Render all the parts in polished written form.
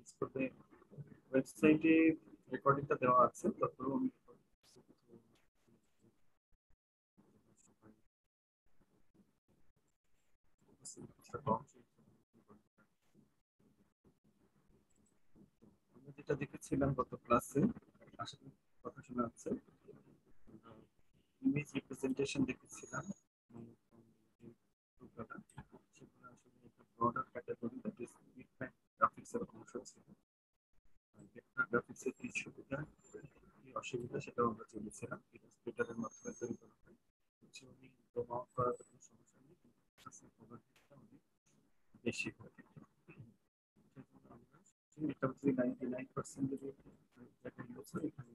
করবে ওয়েবসাইটে রেকর্ডিংটা দেওয়া আছে, তারপরেও আমি যেটা দেখেছিলাম গত ক্লাসে, আশা করি কথা শোনা যাচ্ছে, ইমেজ রিপ্রেজেন্টেশন দেখেছিলাম, সেগুলো আসলে একটা broader category, that is graphics এর অংশ ছিল। গ্রাফিক্সের কি সুবিধা কি অসুবিধা সেটাও আমরা জেনেছিলাম, ইলাস্ট্রেটরের মাধ্যমে তৈরি করা হয়। প্রমাণ করার কোনো সমস্যা নেই, কিন্তু অনেক বেশি হয়। এটা হচ্ছে 99% যদি যেটা ইউজ হয়, এখানে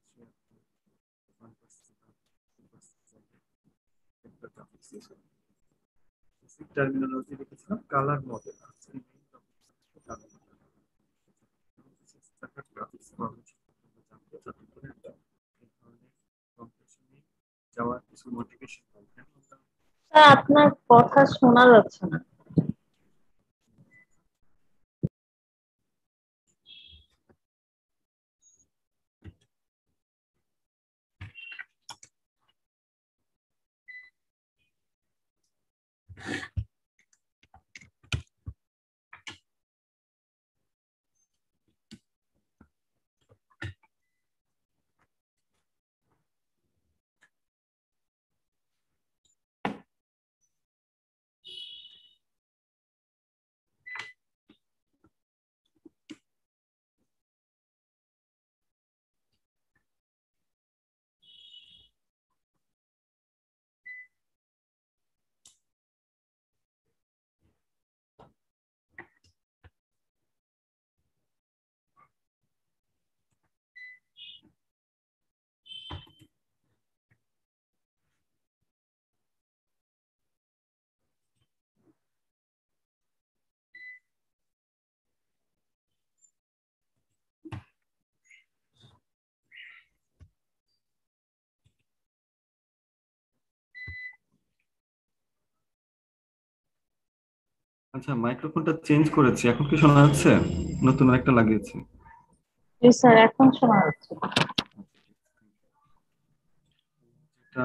টার্মিনোলজি দেখেছিলাম, কালার মডেল যাওয়ার কিছু মোটিভেশন। আপনার কথা শোনা যাচ্ছে না। আচ্ছা, মাইক্রোফোনটা চেঞ্জ করেছি, এখন কি শোনা যাচ্ছে? নতুন একটা লাগিয়েছি। জি স্যার, এখন শোনা যাচ্ছে। এটা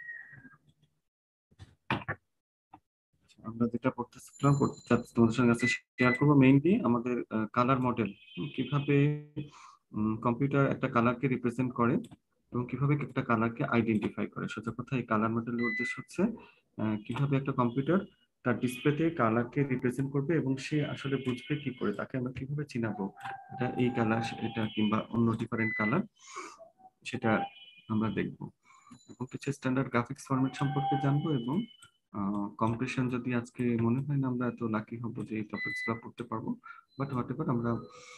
আমরা যেটা পড়তেছিলাম, তোমাদের সঙ্গে কাছে শেয়ার করবো মেইনলি আমাদের কালার মডেল, কিভাবে কম্পিউটার একটা কালারকে রিপ্রেজেন্ট করে এবং কিভাবে একটা কালারকে আইডেন্টিফাই করে। সোজা কথা, এই কালার মডেলের উদ্দেশ্য হচ্ছে কিভাবে একটা কম্পিউটার তার ডিসপ্লেতে কালারকে রিপ্রেজেন্ট করবে এবং সে আসলে বুঝবে কি করে, তাকে আমরা কিভাবে চিনাবো এটা এই কালার, এটা কিংবা অন্য ডিফারেন্ট কালার, সেটা আমরা দেখবো। এবং কিছু স্ট্যান্ডার্ড গ্রাফিক্স ফরম্যাট সম্পর্কে জানবো এবং কম্প্রেশন, যদি আজকে মনে হয় না আমরা এত লাকি হব যে এই টপিকসগুলো পড়তে পারবো, বাট হোয়াটএভার আমরা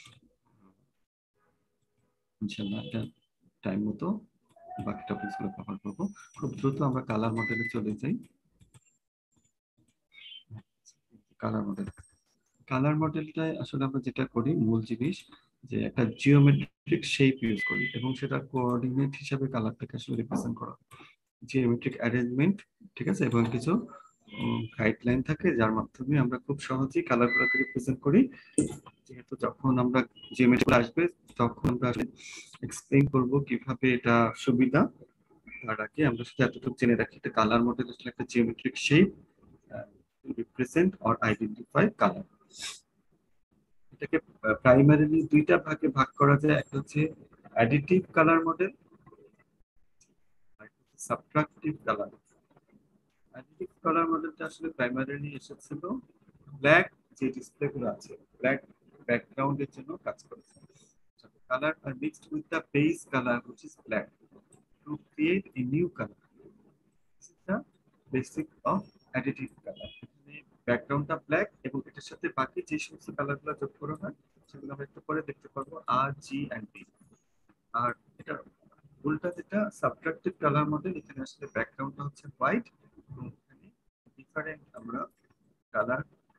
ইনশাআল্লাহ একটা টাইম মতো বাকি টপিকসগুলো কভার করবো। খুব দ্রুত আমরা কালার মডেলে চলে যাই। কালার মডেল, কালার মডেলটায় আসলে আমরা যেটা করি, মূল জিনিস যে একটা জিওমেট্রিক শেপ ইউজ করি এবং সেটা কোঅর্ডিনেট হিসাবে কালারটাকে আসলে রিপ্রেজেন্ট করা, জিওমেট্রিক অ্যারেঞ্জমেন্ট, ঠিক আছে, এবং কিছু গাইডলাইন থাকে যার মাধ্যমে আমরা খুব সহজেই কালারগুলোকে রিপ্রেজেন্ট করি। যেহেতু যখন আমরা জিওমেট্রি আসবে তখন আমরা এক্সপ্লেইন করব কিভাবে এটা সুবিধা, তার আগে আমরা শুধু এতটুকু জেনে রাখি, এটা কালার মডেল আসলে একটা geometric shape represent or identify colour. এটাকে প্রাইমারিলি দুইটা ভাগে ভাগ করা যায়, একটা হচ্ছে অ্যাডিটিভ কালার মডেল আর সাবট্রাকটিভ কালার। অ্যাডিটিভ কালার মডেলটা আসলে প্রাইমারিলি এসেছিল ব্ল্যাক যে ডিসপ্লে গুলো আছে, ব্ল্যাক ব্যাকগ্রাউন্ডের জন্য কাজ করেছে। কালার আর mixed with the base colour which is black to create a new color. This is the basic of additive color. ব্যাকগ্রাউন্ডটা ব্ল্যাক এবং এটার সাথে বাকি যে সমস্ত কালারগুলো যোগ করা হয় সেগুলো আমরা একটু পরে দেখতে পারবো, আর জি এন্ড ডি। আর এটা উল্টা যেটা সাবট্রাকটিভ কালার মডেল, এখানে আসলে ব্যাকগ্রাউন্ডটা হচ্ছে হোয়াইট এবং এখানে ডিফারেন্ট আমরা কালার,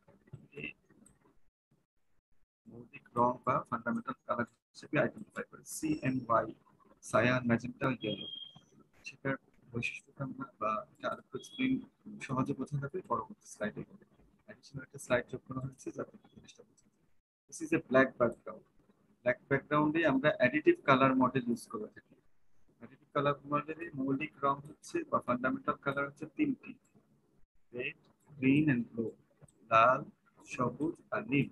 মৌলিক রং বা ফান্ডামেন্টাল কালার হিসেবে আইডেন্টিফাই করে, C and Y, cyan, magenta, yellow. সেটার বৈশিষ্ট্যটা আমরা বা এটা আরেকটু এক্সপ্লেইন সহজে বোঝা যাবে পরবর্তী স্লাইডে। অ্যাডিশনাল একটা স্লাইড যোগ করা হয়েছে যাতে জিনিসটা বোঝা যায়। This is a black background. Black ব্যাকগ্রাউন্ডে আমরা অ্যাডিটিভ কালার মডেল ইউজ করে থাকি। অ্যাডিটিভ কালার মডেলে মৌলিক রং হচ্ছে বা ফান্ডামেন্টাল কালার হচ্ছে তিনটি: রেড, গ্রিন এন্ড ব্লু, লাল, সবুজ আর নীল।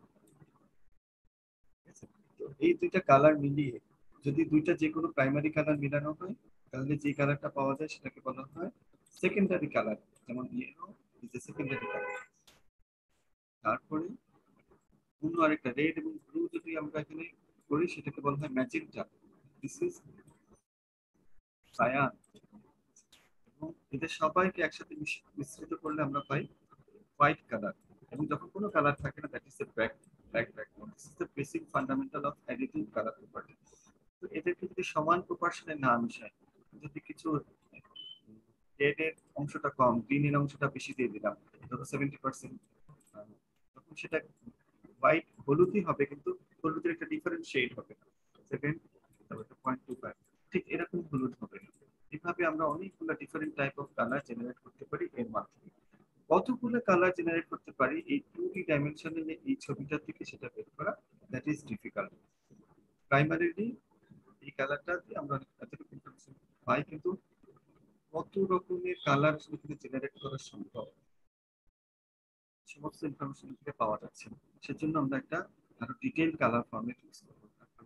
তো এই দুইটা কালার মিলিয়ে যদি দুইটা যে কোনো প্রাইমারি কালার মিলানো হয়, তাহলে যে কালারটা পাওয়া যায় সেটাকে বলা হয় সেকেন্ডারি কালার। যেমন yellow is a secondary colour. তারপরে অন্য আরেকটা রেড এবং ব্লু যদি আমরা এখানে করি, সেটাকে বলা হয় ম্যাজেন্টা, দিস ইজ সায়ান। এবং এদের সবাইকে একসাথে মিশ্রিত করলে আমরা পাই হোয়াইট কালার। এবং যখন কোনো কালার থাকে না, that is a black background. This is the basic fundamental of editing colour property. তো এদেরকে যদি সমান প্রপোর্শনে না মিশায়, যদি কিছু রেড এর অংশটা কম, গ্রিন এর অংশটা বেশি দিয়ে দিলাম, ধরো 70%, তখন সেটা হোয়াইট হলুদই হবে, কিন্তু হলুদের একটা ডিফারেন্ট শেড হবে, 7 তারপর 0.25, ঠিক এরকম হলুদ হবে না। এভাবে আমরা অনেকগুলো different type of colour generate করতে পারি এর মাধ্যমে। কতগুলো কালার জেনারেট করতে পারি এই 2D ডাইমেনশনে এই ছবিটা থেকে, সেটা বের করা দ্যাট ইজ ডিফিকাল্ট। প্রাইমারিলি এই কালারটা দিয়ে আমরা এতটুকু ইনফরমেশন পাই, কিন্তু কত রকমের কালার সেখানে জেনারেট করা সম্ভব সমস্ত ইনফরমেশন থেকে পাওয়া যাচ্ছে না। সেজন্য আমরা একটা আরো ডিটেইল কালার ফরম্যাট ইউজ করব।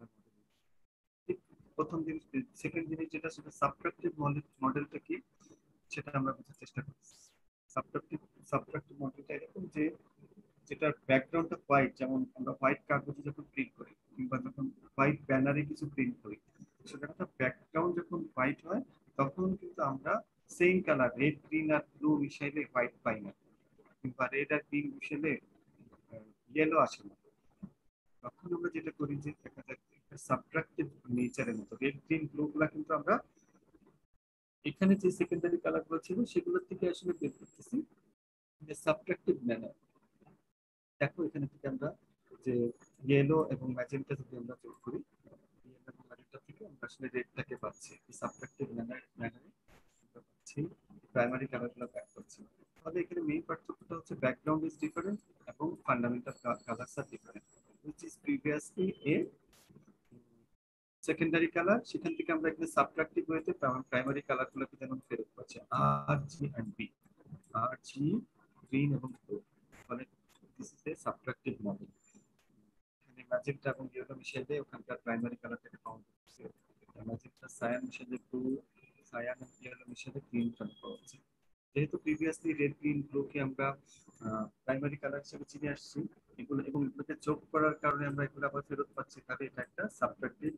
প্রথম জিনিস, সেকেন্ড জিনিস যেটা, সেটা সাবট্রাকটিভ মডেলটা কি সেটা আমরা বোঝার চেষ্টা করছি। সাবট্রাকটিভ সাবট্রাকটিভ মডেলটা এরকম যে, যেটার ব্যাকগ্রাউন্ডটা হোয়াইট, যেমন আমরা হোয়াইট কাগজে যখন প্রিন্ট করি কিংবা যখন হোয়াইট ব্যানারে কিছু প্রিন্ট করি, সেটা ব্যাকগ্রাউন্ড যখন হোয়াইট হয়, তখন কিন্তু আমরা সেম কালার রেড, গ্রিন আর ব্লু মিশাইলে হোয়াইট পাই না, কিংবা রেড আর গ্রিন মিশাইলে ইয়েলো আসে না। তখন আমরা যেটা করি যে, দেখা যায় সাবট্রাকটিভ নেচারের মতো রেড, গ্রিন, ব্লু গুলা কিন্তু আমরা এখানে যে সেকেন্ডারি কালার গুলো ছিল সেগুলোর থেকে আসলে বের করতেছি সাবট্রাকটিভ ম্যানার। দেখো এখানে থেকে আমরা যে ইয়েলো এবং ম্যাজেন্টা যদি আমরা যোগ করি, ইয়েলো এবং ম্যাজেন্টা থেকে আমরা আসলে রেডটাকে পাচ্ছি, সাবট্রাকটিভ ম্যানারে আমরা পাচ্ছি প্রাইমারি কালারগুলো ব্যাক করছি। তাহলে এখানে মেইন পার্থক্যটা হচ্ছে ব্যাকগ্রাউন্ড ইজ ডিফারেন্ট এবং ফান্ডামেন্টাল কালারস আর different, which is previously a secondary colour. সেখান থেকে আমরা এখানে সাবট্রাকটিভ ওয়েতে প্রাইমারি কালারগুলোকে যেমন ফেরত পাচ্ছি, R G and B, R G, green এবং ব্লু। মানে this is a subtractive model. এখানে ম্যাজেন্টা এবং ইয়েলো মিশিয়ে দিয়ে ওখানকার প্রাইমারি কালারটাকে কাউন্ট করছে, ম্যাজেন্টা সায়ান মিশিয়ে দিয়ে ব্লু, সায়ান এবং ইয়েলো মিশিয়ে দিয়ে গ্রিন কালার পাওয়া যাচ্ছে। যেহেতু প্রিভিয়াসলি রেড, গ্রিন, ব্লু কে আমরা প্রাইমারি কালার হিসেবে চিনে আসছি, এগুলো এবং এগুলোকে যোগ করার কারণে আমরা এগুলো আবার ফেরত পাচ্ছি, তাহলে এটা একটা সাবট্রাকটিভ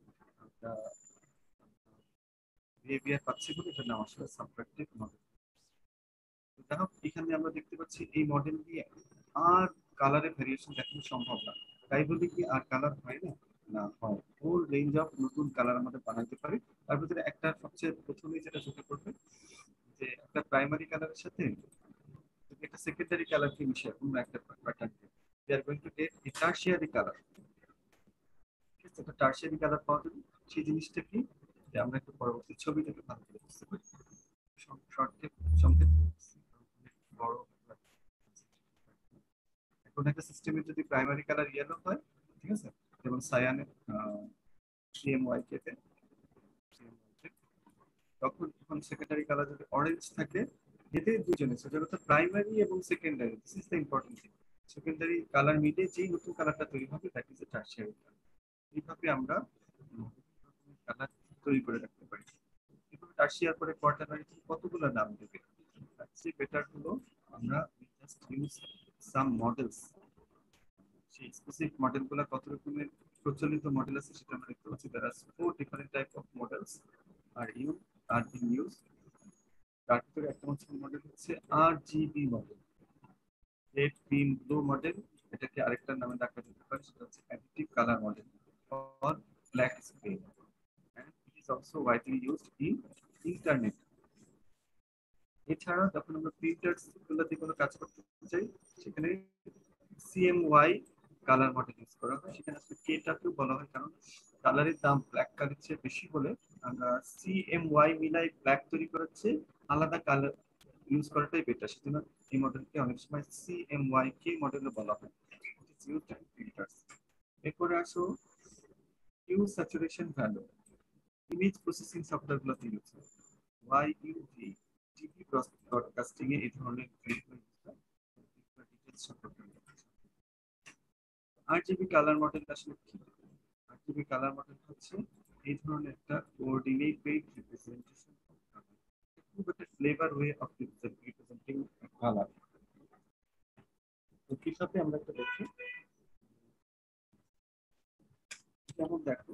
বিহেভিয়ার পাচ্ছি বলে এটা নাম আসলে সাবট্রাকটিভ মডেল। দেখো এখানে আমরা দেখতে পাচ্ছি এই মডেল দিয়ে আর কালারের ভেরিয়েশন দেখানো সম্ভব না। তাই বলে কি আর কালার হয় না? না, হয়। ফুল রেঞ্জ অফ নতুন কালার আমাদের বানাতে পারি। তার ভিতরে একটা সবচেয়ে প্রথমেই যেটা চোখে পড়বে, যে একটা প্রাইমারি কালারের সাথে যদি একটা সেকেন্ডারি কালারকে মিশিয়ে অন্য একটা pattern, we are going to get a tertiary color। একটা টার্সিয়ারি কালার পাওয়া যাবে। সেই জিনিসটা কি, যে আমরা একটু পরবর্তী ছবি থেকে ভালো করে বুঝতে পারি। সংক্ষেপ সংক্ষেপ বড়। এখন একটা সিস্টেমের যদি প্রাইমারি কালার ইয়েলো হয়, ঠিক আছে, যেমন সায়ানের সিএমওয়াই কেতে, তখন এখন সেকেন্ডারি কালার যদি অরেঞ্জ থাকে, এতে দুজনে সেটা হচ্ছে প্রাইমারি এবং secondary, this is the important thing. Secondary colour মিলে যেই নতুন কালারটা তৈরি হবে, that is a tertiary colour. এইভাবে আমরা কালার তৈরি করে রাখতে পারি। এভাবে টার্সিয়ার পরে কোয়াটারনারি কতগুলো নাম দেবে, তার চেয়ে বেটার হলো আমরা জাস্ট ইউজ সাম মডেলস। সেই স্পেসিফিক মডেলগুলো কত রকমের প্রচলিত মডেল আছে সেটা আমরা দেখতে পাচ্ছি। there are 4 different type of models are being used। তার ভিতরে একটা মডেল হচ্ছে RGB model, red, green, blue model. এটাকে আরেকটা নামে ডাকা যেতে পারে, সেটা হচ্ছে additive colour model or black screen, and it is also widely used in internet। এছাড়া যখন আমরা প্রিন্টার্স গুলোতে কোনো কাজ করতে চাই, সেখানে সিএমওয়াই কালার মডেল ইউজ করা হয়। সেখানে আসলে কেটাকেও বলা হয়, কারণ কালারের দাম ব্ল্যাক কালারের চেয়ে বেশি বলে আমরা সিএমওয়াই মিলাই ব্ল্যাক তৈরি করাচ্ছে, আলাদা কালার ইউজ করাটাই বেটার। সেজন্য এই মডেলকে অনেক সময় সিএমওয়াই কে মডেলও বলা হয়। এরপরে আসো hue saturation value, image processing সফটওয়্যারগুলোতে ইউজ হয়। ওয়াইইউভি টিভি ব্রডকাস্টিং এ এই ধরনের ডিটেইলস সম্পর্কে। আরজিবি কালার মডেল আসলে কি? আরজিবি কালার মডেল হচ্ছে এই ধরনের একটা কোঅর্ডিনেট বেসড রিপ্রেজেন্টেশন, খুব একটা flavour way of representing colour. তো কিভাবে আমরা একটা দেখি, যেমন দেখো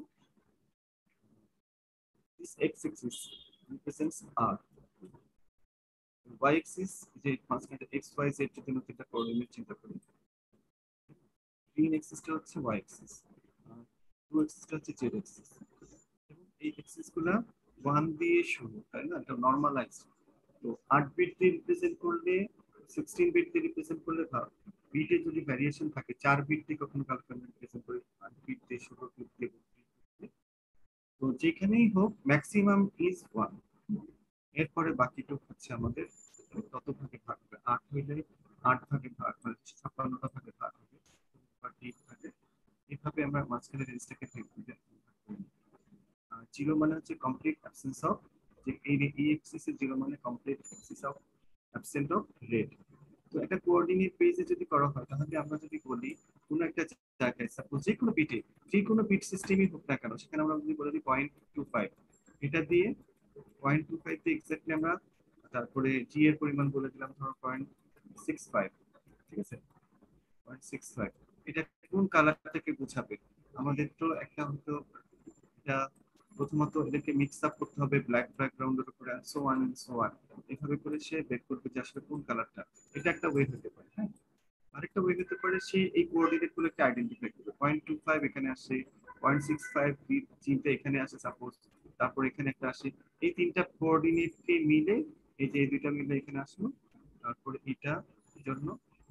this x axis represents r, y axis যে মাঝখানে x y z যদি আমরা একটা কোঅর্ডিনেট চিন্তা করি, গ্রিন এক্সিসটা হচ্ছে y axis, ব্লু এক্সিসটা হচ্ছে z axis, এবং এই এক্সিস গুলা 1 দিয়ে শুরু, তাই না? এটা নরমালাইজ। তো 8 বিট দিয়ে রিপ্রেজেন্ট করলে, 16 বিট দিয়ে রিপ্রেজেন্ট করলে বিটে যদি ভ্যারিয়েশন থাকে, 4 বিট দিয়ে কখনো কালকে রিপ্রেজেন্ট করি, 8 বিট দিয়ে, 16 বিট দিয়ে, তো যেখানেই হোক ম্যাক্সিমাম ইজ 1। এরপরে বাকিটুক হচ্ছে আমাদের তত ভাগে ভাগ হবে, 8 হইলে 8 ভাগে ভাগ, মানে 56টা ভাগে ভাগ হবে, বা 8 ভাগে। এভাবে আমরা মাঝখানে রেঞ্জটাকে ঠিক করে দিই। জিরো মানে হচ্ছে কমপ্লিট অ্যাবসেন্স অফ, যে এই এক্সিস এর জিরো মানে কমপ্লিট অ্যাবসেন্স অফ রেড। তো একটা কোঅর্ডিনেট বেসে যদি করা হয়, তাহলে আমরা যদি বলি কোনো একটা জায়গায়, সাপোজ যে কোনো বিটে, যে কোনো বিট সিস্টেমই হোক না কেন, সেখানে আমরা যদি বলে দিই 0.25, এটা দিয়ে 0.25 দিয়ে এক্স্যাক্টলি আমরা, তারপরে জি এর পরিমাণ বলে দিলাম ধরো 0.65, ঠিক আছে? 0.65, এটা কোন কালারটাকে বোঝাবে? আমাদের তো একটা হয়তো, এটা প্রথমত এদেরকে মিক্স আপ করতে হবে ব্ল্যাক ব্যাকগ্রাউন্ডের উপরে, so one and so one, এভাবে করে সে বের করবে যে আসলে কোন কালারটা। এটা একটা ওয়ে হতে পারে, হ্যাঁ। আরেকটা ওয়ে হতে পারে সে এই কোঅর্ডিনেট গুলোকে আইডেন্টিফাই করবে, 0.25 এখানে আসে, 0.65 জিতে এখানে আসে সাপোজ, তারপর এখানে একটা আসে, এই তিনটা কোঅর্ডিনেটকে মিলে, এই যে এই দুইটা মিলে এখানে আসলো, তারপরে এটা জন্য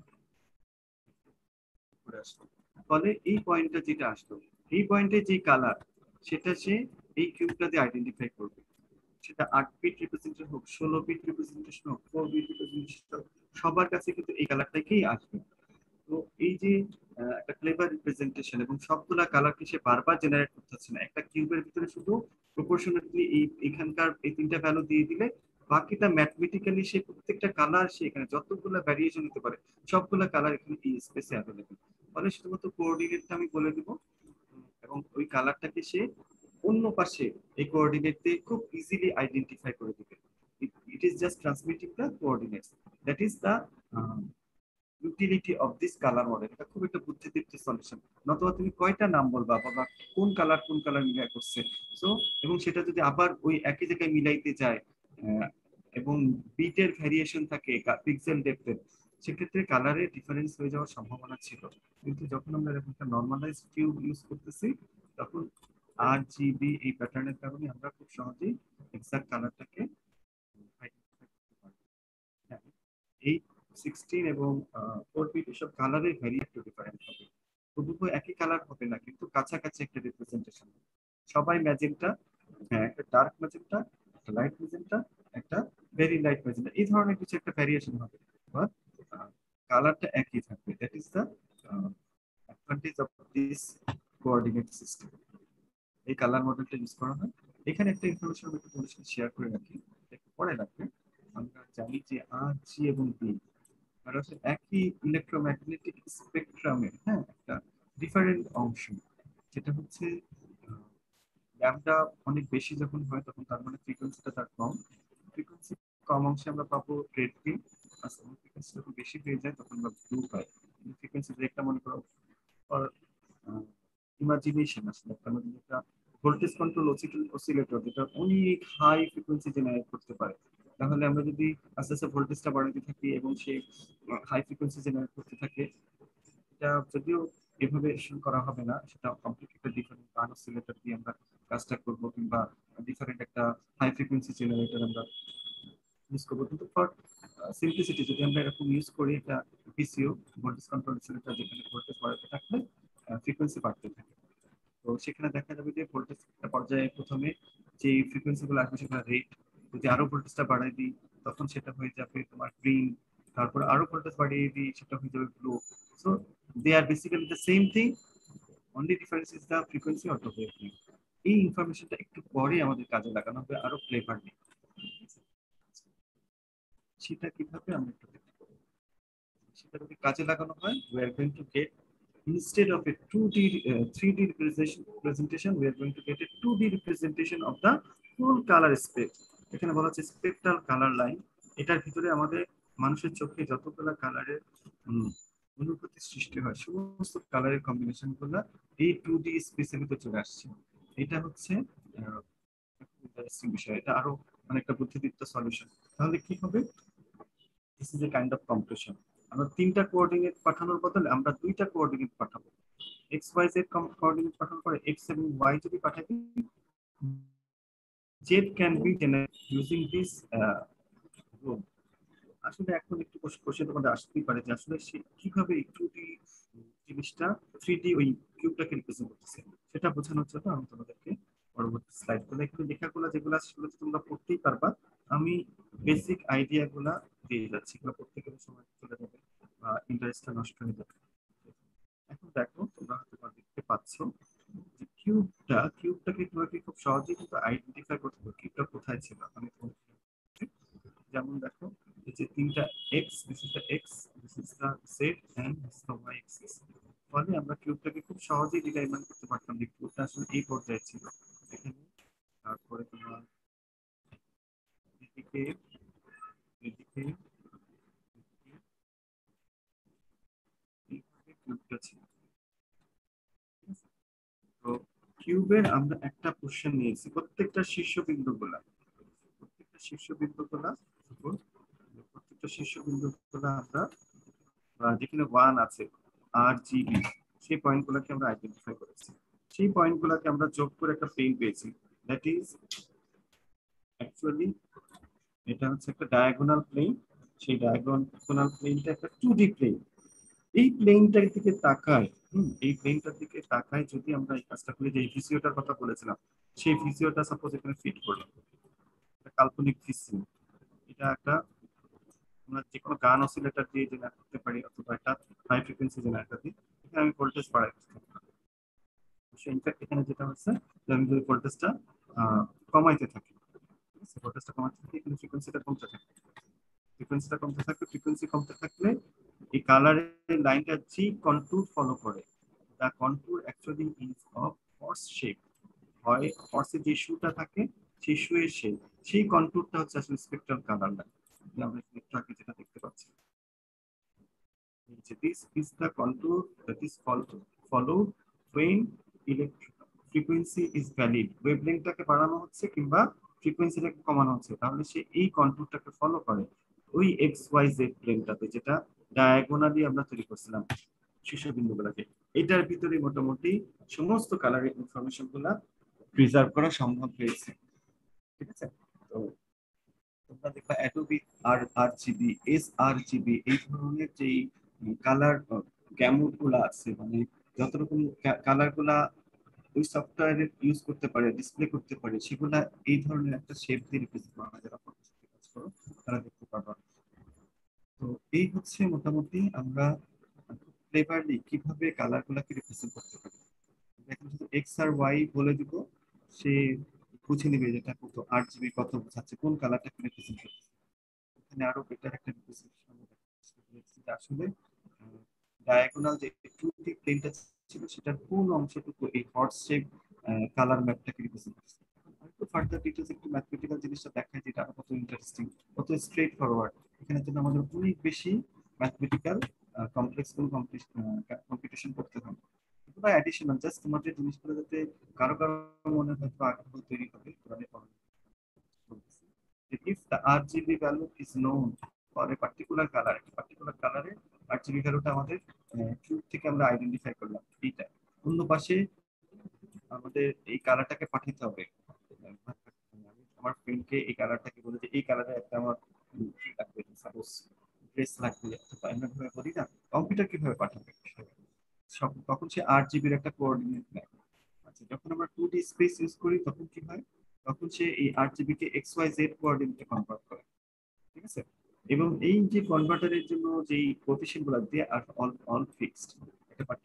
করে আসলো, ফলে এই পয়েন্টটা যেটা আসলো, এই পয়েন্টে যে কালার, সেটা সে এই কিউবটা দিয়ে আইডেন্টিফাই করবে। সেটা 8 বিট রিপ্রেজেন্টেশন হোক, 16 বিট রিপ্রেজেন্টেশন হোক, 4 বিট রিপ্রেজেন্টেশন হোক, সবার কাছে কিন্তু এই কালারটাকেই আসবে। তো এই যে একটা ক্লেভার রিপ্রেজেন্টেশন, এবং সবগুলা কালারকে সে বারবার জেনারেট করতে হচ্ছে না, একটা কিউবের ভিতরে শুধু প্রপোর্শনালি এই এখানকার এই তিনটা ভ্যালু দিয়ে দিলে, বাকিটা ম্যাথমেটিক্যালি সে প্রত্যেকটা কালার, সে এখানে যতগুলো ভ্যারিয়েশন হতে পারে সবগুলা কালার এখানে এই স্পেসে অ্যাভেলেবল। ফলে শুধুমাত্র কোঅর্ডিনেটটা আমি বলে দিব, এবং ওই কালারটাকে সে অন্য পাশে এই কোঅর্ডিনেট দিয়ে খুব ইজিলি আইডেন্টিফাই করে দিবে। It is just transmitting the coordinates, that is the utility of this colour model. এটা খুব একটা বুদ্ধিদীপ্ত সলিউশন। নতুবা তুমি কয়টা নাম বলবা, বা কোন কালার মিলাই করছে, সো, এবং সেটা যদি আবার ওই একই জায়গায় মিলাইতে যায়, এবং বিটের ভ্যারিয়েশন থাকে, পিক্সেল ডেপথের, সেক্ষেত্রে কালারে ডিফারেন্স হয়ে যাওয়ার সম্ভাবনা ছিল। কিন্তু যখন আমরা এরকম একটা নর্মালাইজ কিউব ইউজ করতেছি, তখন আর জিবি এই প্যাটার্নের কারণে আমরা খুব সহজেই এক্সাক্ট কালারটাকে আইডেন্টিফাই করতে পারবো। হ্যাঁ, এই 16 এবং 4 বিট এসব কালারের ভ্যারিয়েন্ট একটু ডিফারেন্ট হবে, তবুও একই কালার হবে না, কিন্তু কাছাকাছি একটা রিপ্রেজেন্টেশন হবে। সবাই ম্যাজেন্টা, হ্যাঁ, একটা ডার্ক ম্যাজেন্টা, একটা লাইট ম্যাজেন্টা, একটা ভেরি লাইট ম্যাজেন্টা, এই ধরনের কিছু একটা ভ্যারিয়েশন হবে, বাট কালারটা একই থাকবে। That is the advantage of this coordinate system. এই কালার মডেলটা ইউজ করা হয়। এখানে একটা ইনফরমেশন আমি একটু তোমাদের সাথে শেয়ার করে রাখি, একটু পরে রাখবে। আমরা জানি যে আর জি এবং বি, আর হচ্ছে একই ইলেকট্রোম্যাগনেটিক স্পেকট্রামের, হ্যাঁ, একটা ডিফারেন্ট অংশ, যেটা হচ্ছে ল্যাম্বডা অনেক বেশি যখন হয়, তখন তার মানে ফ্রিকোয়েন্সিটা তার কম, ফ্রিকোয়েন্সি কম অংশে আমরা পাবো রেড বিম, আর ফ্রিকোয়েন্সি যখন বেশি হয়ে যায় তখন আমরা ব্লু পাই। ফ্রিকোয়েন্সি রেটটা মনে করো, ফর ইমাজিনেশন আসলে আমাদের যেটা ভোল্টেজ কন্ট্রোল অসিলেটর, যেটা অনেক হাই ফ্রিকোয়েন্সি জেনারেট করতে পারে, তাহলে আমরা যদি আস্তে আস্তে ভোল্টেজটা বাড়াতে থাকি এবং সেই হাই ফ্রিকোয়েন্সি জেনারেট করতে থাকে, এটা যদিও এভাবে শুরু করা হবে না, সেটা কমপ্লিট একটা ডিফারেন্ট গান অসিলেটর দিয়ে আমরা কাজটা করবো, কিংবা ডিফারেন্ট একটা হাই ফ্রিকোয়েন্সি জেনারেটর আমরা ইউজ করবো। কিন্তু ফর সিম্পলিসিটি যদি আমরা এরকম ইউজ করি, এটা পিসিও ভোল্টেজ কন্ট্রোল অসিলেটর, যেখানে ভোল্টেজ বাড়াতে থাকলে ফ্রিকোয়েন্সি বাড়তে থাকে। তো সেখানে দেখা যাবে যে ভোল্টেজ পর্যায়ে প্রথমে যে ফ্রিকোয়েন্সি গুলো আসবে সেটা রেট, যদি আরো ভোল্টেজটা বাড়াই দিই তখন সেটা হয়ে যাবে তোমার গ্রিন, তারপরে আরো ভোল্টেজ বাড়িয়ে দিই সেটা হয়ে যাবে blue. So they are basically the same thing, only difference is the frequency or the wavelength. এই ইনফরমেশনটা একটু পরে আমাদের কাজে লাগানো হবে আরো ক্লেভারলি। সেটা কিভাবে আমরা একটু দেখব। সেটা যদি কাজে লাগানো হয়, we are going to get, instead of a 2D 3D presentation, we are going to get a 2D representation of the full color spectrum। এখানে বলা হচ্ছে স্পেকট্রাল কালার লাইন। এটার ভিতরে আমাদের মানুষের চোখে যতগুলো কালারের অনুভূতি সৃষ্টি হয়, সমস্ত কালারের কম্বিনেশন গুলো এই 2D স্পেসের ভিতরে চলে আসছে। এটা হচ্ছে ইন্টারেস্টিং বিষয়। এটা আরো অনেকটা বুদ্ধিদীপ্ত সলিউশন। তাহলে কি হবে? This is a kind of compression. আমরা তিনটা কোঅর্ডিনেট পাঠানোর বদলে আমরা দুইটা কোঅর্ডিনেট পাঠাবো। এক্স ওয়াই জেড কোঅর্ডিনেট পাঠানোর পরে এক্স এবং ওয়াই যদি পাঠাই, Z can be generate using this rule. আসলে এখন একটু কোশ্চেন তোমাদের আসতেই পারে যে আসলে সে কিভাবে এই 2D জিনিসটা 3D ওই কিউবটাকে রিপ্রেজেন্ট করতেছে, সেটা বোঝানোর জন্য আমি তোমাদেরকে পরবর্তী স্লাইডগুলো একটু লেখাগুলো যেগুলো আছে সেগুলো তোমরা পড়তেই পারবা। আমি বেসিক আইডিয়া গুলা দিয়ে যাচ্ছি, এগুলো পড়তে গেলে সময় চলে যাবে বা ইন্টারেস্টটা নষ্ট হয়ে যাবে। এখন দেখো তোমরা হয়তো দেখতে পাচ্ছ যে কিউবটাকে তোমাকে খুব সহজেই কিন্তু আইডেন্টিফাই করতে হবে কিউবটা কোথায় ছিল। আমি যেমন দেখো এই যে তিনটা X, this is the X, this is the Z and this is the Y axis. ফলে আমরা কিউবটাকে খুব সহজেই ডিটারমাইন করতে পারতাম যে কিউবটা আসলে এই পর্যায়ে ছিল এখানে। তারপরে তোমার এদিকে এদিকে এইভাবে কিউবটা ছিল। তো কিউবের আমরা একটা পোর্শন নিয়েছি, প্রত্যেকটা শীর্ষবিন্দুগুলা, প্রত্যেকটা শীর্ষবিন্দুগুলা প্রত্যেকটা শীর্ষবিন্দুগুলা আমরা যেখানে ওয়ান আছে আর জিবি, সেই পয়েন্টগুলোকে আমরা আইডেন্টিফাই করেছি। সেই পয়েন্টগুলোকে আমরা যোগ করে একটা প্লেন পেয়েছি। দ্যাট ইজ অ্যাকচুয়ালি এটা হচ্ছে একটা ডায়াগোনাল প্লেন। সেই ডায়াগোনাল প্লেনটা একটা 2D প্লেন। এই প্লেনটার দিকে তাকায়, এই প্লেনটার দিকে তাকায় যদি আমরা এই কাজটা করি, যে ভিসিওটার কথা বলেছিলাম, সেই ভিসিওটা সাপোজ এখানে ফিট করি, কাল্পনিক ভিসিও। এটা একটা আমরা যে কোনো গান অসিলেটর দিয়ে জেনারেট করতে পারি অথবা একটা হাই ফ্রিকোয়েন্সি জেনারেটর দিয়ে। এখানে আমি ভোল্টেজ বাড়াই দিচ্ছি। ইনফ্যাক্ট এখানে যেটা হচ্ছে যে আমি যদি ভোল্টেজটা কমাইতে থাকি, ভোল্টেজটা কমাতে থাকি, এখানে ফ্রিকোয়েন্সিটা কমতে থাকে, ফ্রিকোয়েন্সিটা কমতে থাকবে, ফ্রিকোয়েন্সি কমতে থাকলে এই কালারের লাইনটা যে কন্ট্যুর ফলো করে, the contour actually is of horse shape. হয় হর্সে যে শুটা থাকে সেই শুয়ের শেপ, সেই কন্ট্যুরটা হচ্ছে আসলে স্পেকট্রাল কালার লাইন। আমরা একটু আগে যেটা দেখতে পাচ্ছি, this is the contour that is followed when frequency is valid। ওয়েভলেংথটাকে বাড়ানো হচ্ছে কিংবা ফ্রিকোয়েন্সিটাকে কমানো হচ্ছে, তাহলে সে এই কন্ট্যুরটাকে ফলো করে ওই এক্স ওয়াই জেড প্লেনটাতে, যেটা ডায়াগোনালি আমরা তৈরি করছিলাম শীর্ষবিন্দুগুলোকে। এটার ভিতরে মোটামুটি সমস্ত কালারের ইনফরমেশন গুলা প্রিজার্ভ করা সম্ভব হয়েছে। ঠিক আছে? তো তোমরা দেখবা অ্যাডোবি আরজিবি, এসআরজিবি, এই ধরনের যেই কালার গ্যামুট গুলা আছে, মানে যত রকম কালার গুলা ওই সফটওয়্যারে ইউজ করতে পারে, ডিসপ্লে করতে পারে, সেগুলা এই ধরনের একটা শেপ দিয়ে রিপ্রেজেন্ট করা হয়। যারা ফটোশপে কাজ করো তারা দেখতে পারবা। তো এই হচ্ছে মোটামুটি আমরা ক্লেভারলি কিভাবে কালার গুলাকে রিপ্রেজেন্ট করতে পারি। এখন শুধু এক্স আর ওয়াই বলে দিব, সে বুঝে নিবে যেটা কত, 8 জিবি কত বোঝাচ্ছে, কোন কালারটাকে রিপ্রেজেন্ট করছে। এখানে আরো বেটার একটা রিপ্রেজেন্টেশন আসলে ডায়াগোনাল যে 2D প্লেনটা ছিল সেটার কোন অংশটুকু এই হর্স শেপ কালার ম্যাপটাকে রিপ্রেজেন্ট করছে। আরেকটু ফার্দার ডিটেইলস একটু ম্যাথমেটিক্যাল জিনিসটা দেখায়, যেটা আরো কত ইন্টারেস্টিং, কত স্ট্রেট ফরওয়ার্ড। এখানে জন্য আমাদের অনেক বেশি ম্যাথমেটিক্যাল কমপ্লেক্স কোন কম্পিটিশন করতে হবে। এগুলো অ্যাডিশনাল, জাস্ট তোমাদের জিনিসগুলো যাতে কারো কারো মনে হয়তো আগ্রহ তৈরি হবে। If the RGB value is known for a particular color, particular color এর RGB ভ্যালুটা আমাদের কিউব থেকে আমরা আইডেন্টিফাই করলাম, এইটা অন্য পাশে আমাদের এই কালারটাকে পাঠাতে হবে। আমার ফ্রেন্ডকে এই কালারটাকে বলে যে এই কালারে একটা আমার লাগবে, সাপোজ ড্রেস লাগবে, অথবা এমন ভাবে বলি না, কম্পিউটার কিভাবে পাঠাবে সব, তখন সে 8 জিবির একটা কোঅর্ডিনেট নেয়। আচ্ছা, যখন আমরা 2D স্পেস ইউজ করি তখন কি হয়, তখন সে এই 8 জিবি কে এক্স ওয়াই জেড কোঅর্ডিনেটে কনভার্ট করে। ঠিক আছে? এবং এই যে কনভার্টারের জন্য যেই কোএফিসিয়েন্ট গুলো দিয়ে আর অল ফিক্সড, একটা পার্টিকুলার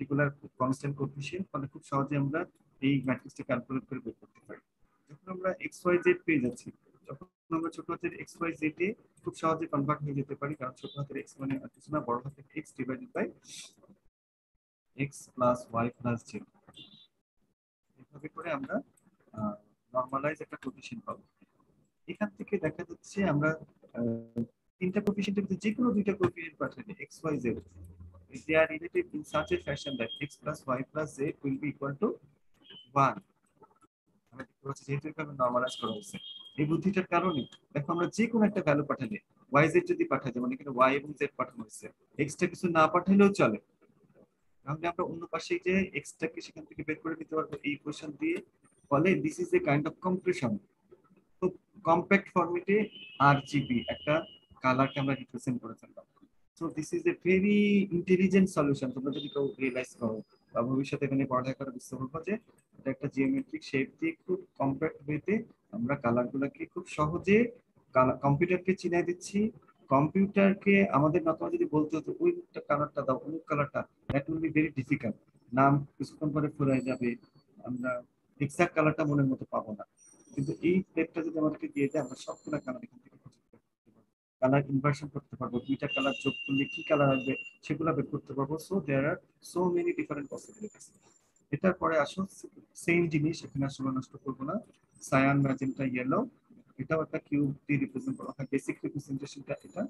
এইগুলার কনস্ট্যান্ট কোএফিসিয়েন্ট, ফলে খুব সহজে আমরা এই ম্যাট্রিক্সটা ক্যালকুলেট করে বের করতে পারি। যখন আমরা এক্স ওয়াই জেড পেয়ে যাচ্ছি, তখন আমরা ছোট হাতের এক্স ওয়াই জেড এ খুব সহজে কনভার্ট হয়ে যেতে পারি, কারণ ছোট হাতের এক্স মানে আর কিছু না, বড় হাতের X divided by X plus Y plus Z. এভাবে করে আমরা নরমালাইজ একটা কোএফিসিয়েন্ট পাবো। এখান থেকে দেখা যাচ্ছে আমরা তিনটা কোএফিসিয়েন্টের ভিতরে যে কোনো দুইটা কোএফিসিয়েন্ট পাঠালে X Y Z, they are related in such a fashion that x plus y plus z will be equal to 1। আমরা দেখতে পাচ্ছি যেহেতু এভাবে নরমালাইজ করা হয়েছে, এই বুদ্ধিটার কারণে দেখো আমরা যে কোনো একটা ভ্যালু পাঠালে y z যদি পাঠাই, যেমন এখানে y এবং z পাঠানো হয়েছে, x টা কিছু না পাঠালেও চলে, তাহলে আমরা অন্য পাশে যে x টাকে সেখান থেকে বের করে নিতে পারবো এই ইকুয়েশন দিয়ে। ফলে this is a kind of compression. তো কম্প্যাক্ট ফরম্যাটে আরজিবি একটা কালারকে আমরা রিপ্রেজেন্ট করে ফেললাম। So this is a very intelligent solution. তোমরা যদি কেউ রিয়েলাইজ করো বা ভবিষ্যতে এখানে পড়ালেখা করে বুঝতে পারবো যে এটা একটা জিওমেট্রিক শেপ দিয়ে খুব কম্প্যাক্ট ওয়েতে আমরা কালারগুলোকে খুব সহজে কম্পিউটারকে চিনাই দিচ্ছি। কম্পিউটারকে আমাদের নতুন যদি বলতে হতো ওই কালারটা দাও, অমুক কালারটা, that will be very difficult. নাম কিছুক্ষণ পরে ফুরাই যাবে, আমরা এক্সাক্ট কালারটা মনের মতো পাবো না। কিন্তু এই প্লেটটা যদি আমাদেরকে দিয়ে দেয়, আমরা সবগুলো কালার এখান থেকে কালার ইনভার্সন করতে পারবো, দুইটা কালার যোগ করলে কি কালার আসবে সেগুলো বের করতে পারবো। So there are so many different possibilities. এটার পরে আসো সেম জিনিস, এখানে আসলে নষ্ট করবো না, সায়ান ম্যাজেন্টা ইয়েলো, এটাও একটা কিউব দিয়ে রিপ্রেজেন্ট করা হয়। বেসিক রিপ্রেজেন্টেশনটা এটা,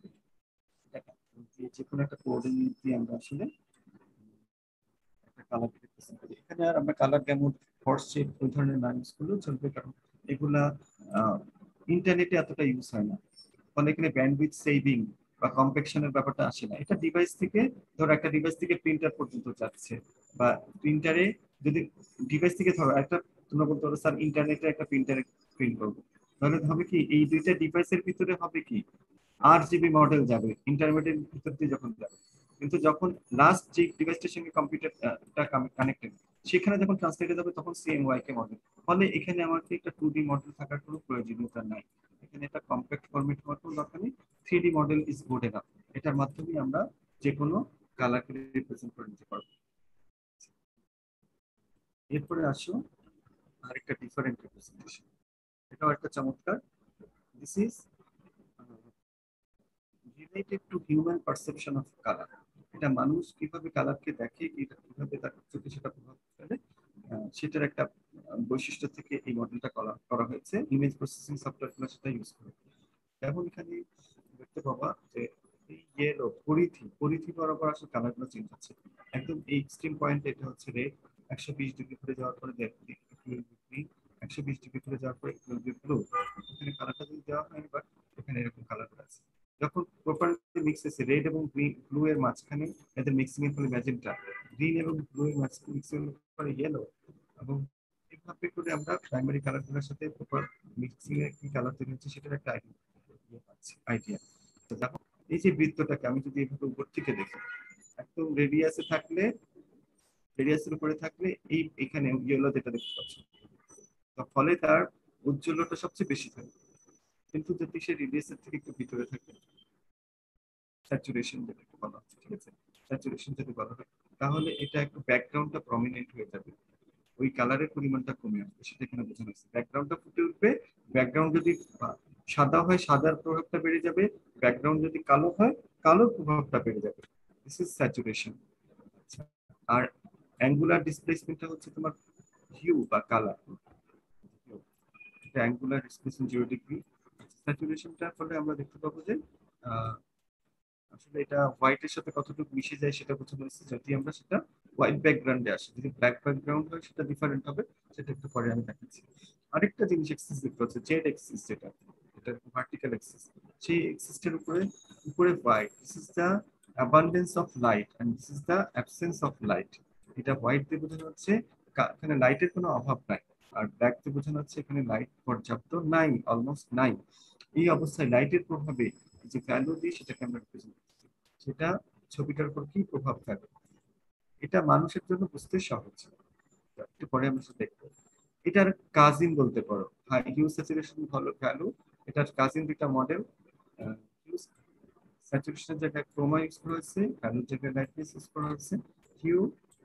যে কোনো একটা কোঅর্ডিনেট দিয়ে আমরা আসলে একটা কালার রিপ্রেজেন্ট করি। এখানে আর আমরা কালার যেমন হর্স শেপ ওই ধরনের নামস গুলো চলবে, কারণ এগুলা ইন্টারনেটে এতটা ইউজ হয় না। ফলে এখানে ব্যান্ডউইথ সেভিং বা কম্প্যাকশনের ব্যাপারটা আসে না। এটা ডিভাইস থেকে, ধরো একটা ডিভাইস থেকে প্রিন্টার পর্যন্ত যাচ্ছে, বা প্রিন্টারে যদি ডিভাইস থেকে ধরো একটা, তোমরা বলতে পারো স্যার ইন্টারনেটে একটা প্রিন্টারে প্রিন্ট করবো, তাহলে হবে কি এই দুইটা ডিভাইসের ভিতরে হবে কি আরজিবি মডেল যাবে ইন্টারনেটের ভিতর দিয়ে যখন যাবে। কিন্তু যখন লাস্ট যে ডিভাইসটার সঙ্গে কম্পিউটারটা কানেক্টেড, সেখানে যখন ট্রান্সলেটে যাবে তখন সিএমওয়াই কে মডেল। ফলে এখানে আমাকে একটা 2D মডেল থাকার কোনো প্রয়োজনীয়তা নাই, এখানে একটা কম্প্যাক্ট ফরম্যাট মডেল দরকার নেই, 3D model is good enough. এটার মাধ্যমে আমরা যে কোনো কালারকে রিপ্রেজেন্ট করে নিতে পারবো। এরপরে আসো আরেকটা ডিফারেন্ট রিপ্রেজেন্টেশন, এটাও একটা চমৎকার। This is related to human perception of colour. এটা মানুষ কিভাবে কালারকে দেখে, কিভাবে তার চোখে সেটা প্রভাব ফেলে, সেটার একটা বৈশিষ্ট্য থেকে এই মডেলটা করা করা হয়েছে। ইমেজ প্রসেসিং সফটওয়্যারগুলো সেটা ইউজ করে। যেমন এখানে দেখতে পাবা যে এই ইয়েলো পরিধি পরিধি বরাবর আসলে কালারগুলো চেঞ্জ হচ্ছে। একদম এই এক্সট্রিম পয়েন্ট এটা হচ্ছে রেড, 120 ডিগ্রি করে যাওয়ার পরে দেখি 120 ডিগ্রি করে যাওয়ার পরে ব্লু। এখানে কালারটা যদি দেওয়া হয়, বাট এখানে এরকম কালার আছে। যখন প্রপারলি মিক্স হচ্ছে রেড এবং ব্লু এর মাঝখানে এদের মিক্সিং এর ফলে ম্যাজেন্টা, গ্রিন এবং ব্লু এর মাঝখানে মিক্সিং এর ফলে ইয়েলো, এবং এইভাবে করে আমরা প্রাইমারি কালারগুলোর সাথে প্রপার মিক্সিং এর কি কালার তৈরি হচ্ছে সেটার একটা আইডিয়া। তো দেখো এই যে বৃত্তটাকে আমি যদি এভাবে উপর থেকে দেখি, একদম রেডিয়াসে থাকলে, রেডিয়াসের উপরে থাকলে এই এখানে ইয়েলো যেটা দেখতে পাচ্ছি, তো ফলে তার উজ্জ্বলতা সবচেয়ে বেশি থাকে। কিন্তু যদি সে রেডিয়াসের থেকে একটু ভিতরে থাকে, স্যাচুরেশন যেটা বলা হচ্ছে, ঠিক আছে, স্যাচুরেশন যদি বলা হয়, তাহলে এটা একটু ব্যাকগ্রাউন্ডটা প্রমিনেন্ট হয়ে যাবে, ওই কালারের পরিমাণটা কমে আসবে, সেটা এখানে বোঝানো হচ্ছে। ব্যাকগ্রাউন্ডটা ফুটে উঠবে, ব্যাকগ্রাউন্ড যদি সাদা হয় সাদার প্রভাবটা বেড়ে যাবে, ব্যাকগ্রাউন্ড যদি কালো হয় কালোর প্রভাবটা বেড়ে যাবে। This is saturation. আর অ্যাঙ্গুলার ডিসপ্লেসমেন্টটা হচ্ছে তোমার হিউ বা কালার, এটা অ্যাঙ্গুলার ডিসপ্লেসমেন্ট 0 ডিগ্রি। স্যাচুরেশনটার ফলে আমরা দেখতে পাবো যে আসলে এটা হোয়াইটের সাথে কতটুকু মিশে যায় সেটা বোঝানো হয়েছে। যদি আমরা সেটা হোয়াইট ব্যাকগ্রাউন্ডে আসে, যদি ব্ল্যাক ব্যাকগ্রাউন্ড হয় সেটা ডিফারেন্ট হবে, সেটা একটু পরে আমি দেখাচ্ছি। আরেকটা জিনিস এক্সিস দেখতে পাচ্ছি, জেড এক্সিস, যেটা এটা ভার্টিক্যাল এক্সিস, সেই এক্সিসটার উপরে উপরে white, this is the abundance of light and this is the absence of light. এটা হোয়াইট দিয়ে বোঝানো হচ্ছে এখানে লাইটের কোনো অভাব নাই, আর ব্ল্যাক দিয়ে বোঝানো হচ্ছে এখানে লাইট পর্যাপ্ত নাই, অলমোস্ট নাই। এই অবস্থায় লাইটের প্রভাবে যে ভ্যালু দিই সেটাকে আমরা রিপ্রেজেন্ট করছি, সেটা ছবিটার উপর কি প্রভাব ফেলে, এটা মানুষের জন্য বুঝতে সহজ। একটু পরে আমরা সেটা দেখবো। এটার কাজিন বলতে পারো, হ্যাঁ, হিউ স্যাচুরেশন ভালো ভ্যালু, এটার কাজিন দুটা মডেল। স্যাচুরেশনের জায়গায় ক্রোমা ইউজ করা হয়েছে, ভ্যালুর জায়গায় লাইটনেস ইউজ করা হয়েছে। হিউ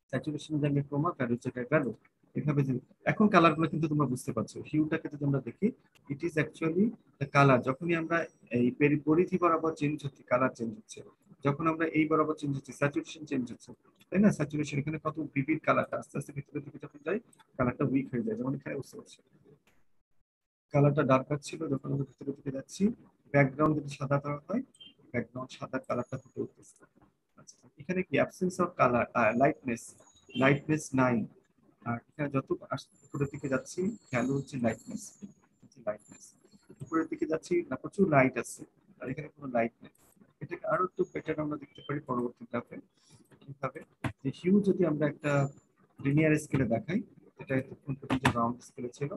স্যাচুরেশনের জায়গায় ক্রোমা, ভ্যালুর জায়গায় ভ্যালু, এভাবে এখন কালারগুলো কিন্তু তোমরা বুঝতে পারছো। হিউটাকে যদি আমরা দেখি, it is actually the colour. যখনই আমরা এই পরিধি বরাবর চেঞ্জ হচ্ছে, কালার চেঞ্জ হচ্ছে। যখন আমরা এই বরাবর চেঞ্জ হচ্ছে, স্যাচুরেশন চেঞ্জ হচ্ছে, তাই না? স্যাচুরেশন এখানে কত ভিভিড কালারটা, আস্তে আস্তে ভিতরের দিকে যখন যাই কালারটা উইক হয়ে যায়, যেমন এখানে বুঝতে পারছি কালারটা ডার্কার ছিল, যখন আমরা ভিতরের দিকে যাচ্ছি ব্যাকগ্রাউন্ড যদি সাদা করা হয়, ব্যাকগ্রাউন্ড সাদা, কালারটা ফুটে উঠতেছে। আচ্ছা, এখানে কি absence of colour, lightness, lightness নাই। আর এখানে যত উপরের দিকে যাচ্ছি ভ্যালু হচ্ছে লাইটনেস, লাইটনেস উপরের দিকে যাচ্ছি না, প্রচুর লাইট আছে আর এখানে কোনো লাইট নেই। এটাকে আরো একটু বেটার আমরা দেখতে পারি পরবর্তী গ্রাফে কিভাবে, যে হিউ যদি আমরা একটা লিনিয়ার স্কেলে দেখাই, এটা এতক্ষণ পর্যন্ত রাউন্ড স্কেলে ছিল,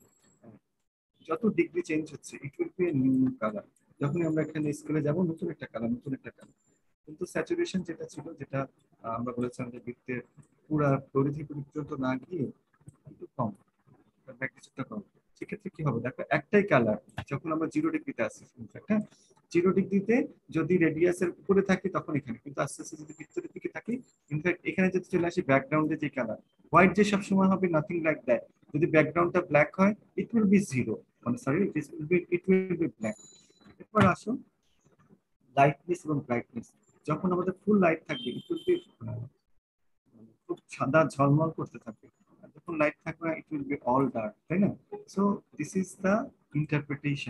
যত ডিগ্রি চেঞ্জ হচ্ছে it will be a new colour. যখন আমরা এখানে স্কেলে যাব নতুন একটা কালার, নতুন একটা কালার। কিন্তু স্যাচুরেশন যেটা ছিল, যেটা আমরা বলেছিলাম যে বৃত্তের পুরা পরিধি পর্যন্ত না গিয়ে একটু কম, ম্যাগনিটিউডটা কম, সেক্ষেত্রে কি হবে দেখো, একটাই কালার যখন আমরা 0 ডিগ্রিতে আসি, হ্যাঁ 0 ডিগ্রিতে যদি রেডিয়াসের উপরে থাকি তখন এখানে, কিন্তু আস্তে আস্তে যদি ভিতরের দিকে থাকি, ইনফ্যাক্ট এখানে যদি চলে আসি ব্যাকগ্রাউন্ডে যে কালার হোয়াইট, যে সবসময় হবে নাথিং লাইক দ্যাট। যদি ব্যাকগ্রাউন্ডটা ব্ল্যাক হয় ইট উইল বি জিরো, মানে sorry it will be black. এরপর আসো লাইটনেস এবং ব্রাইটনেস। যখন আমাদের ফুল লাইট থাকবে ইট উইল বি খুব সাদা ঝলমল করতে থাকবে, আর যখন লাইট থাকবে it will be all dark, তাই না? So this is the interpretation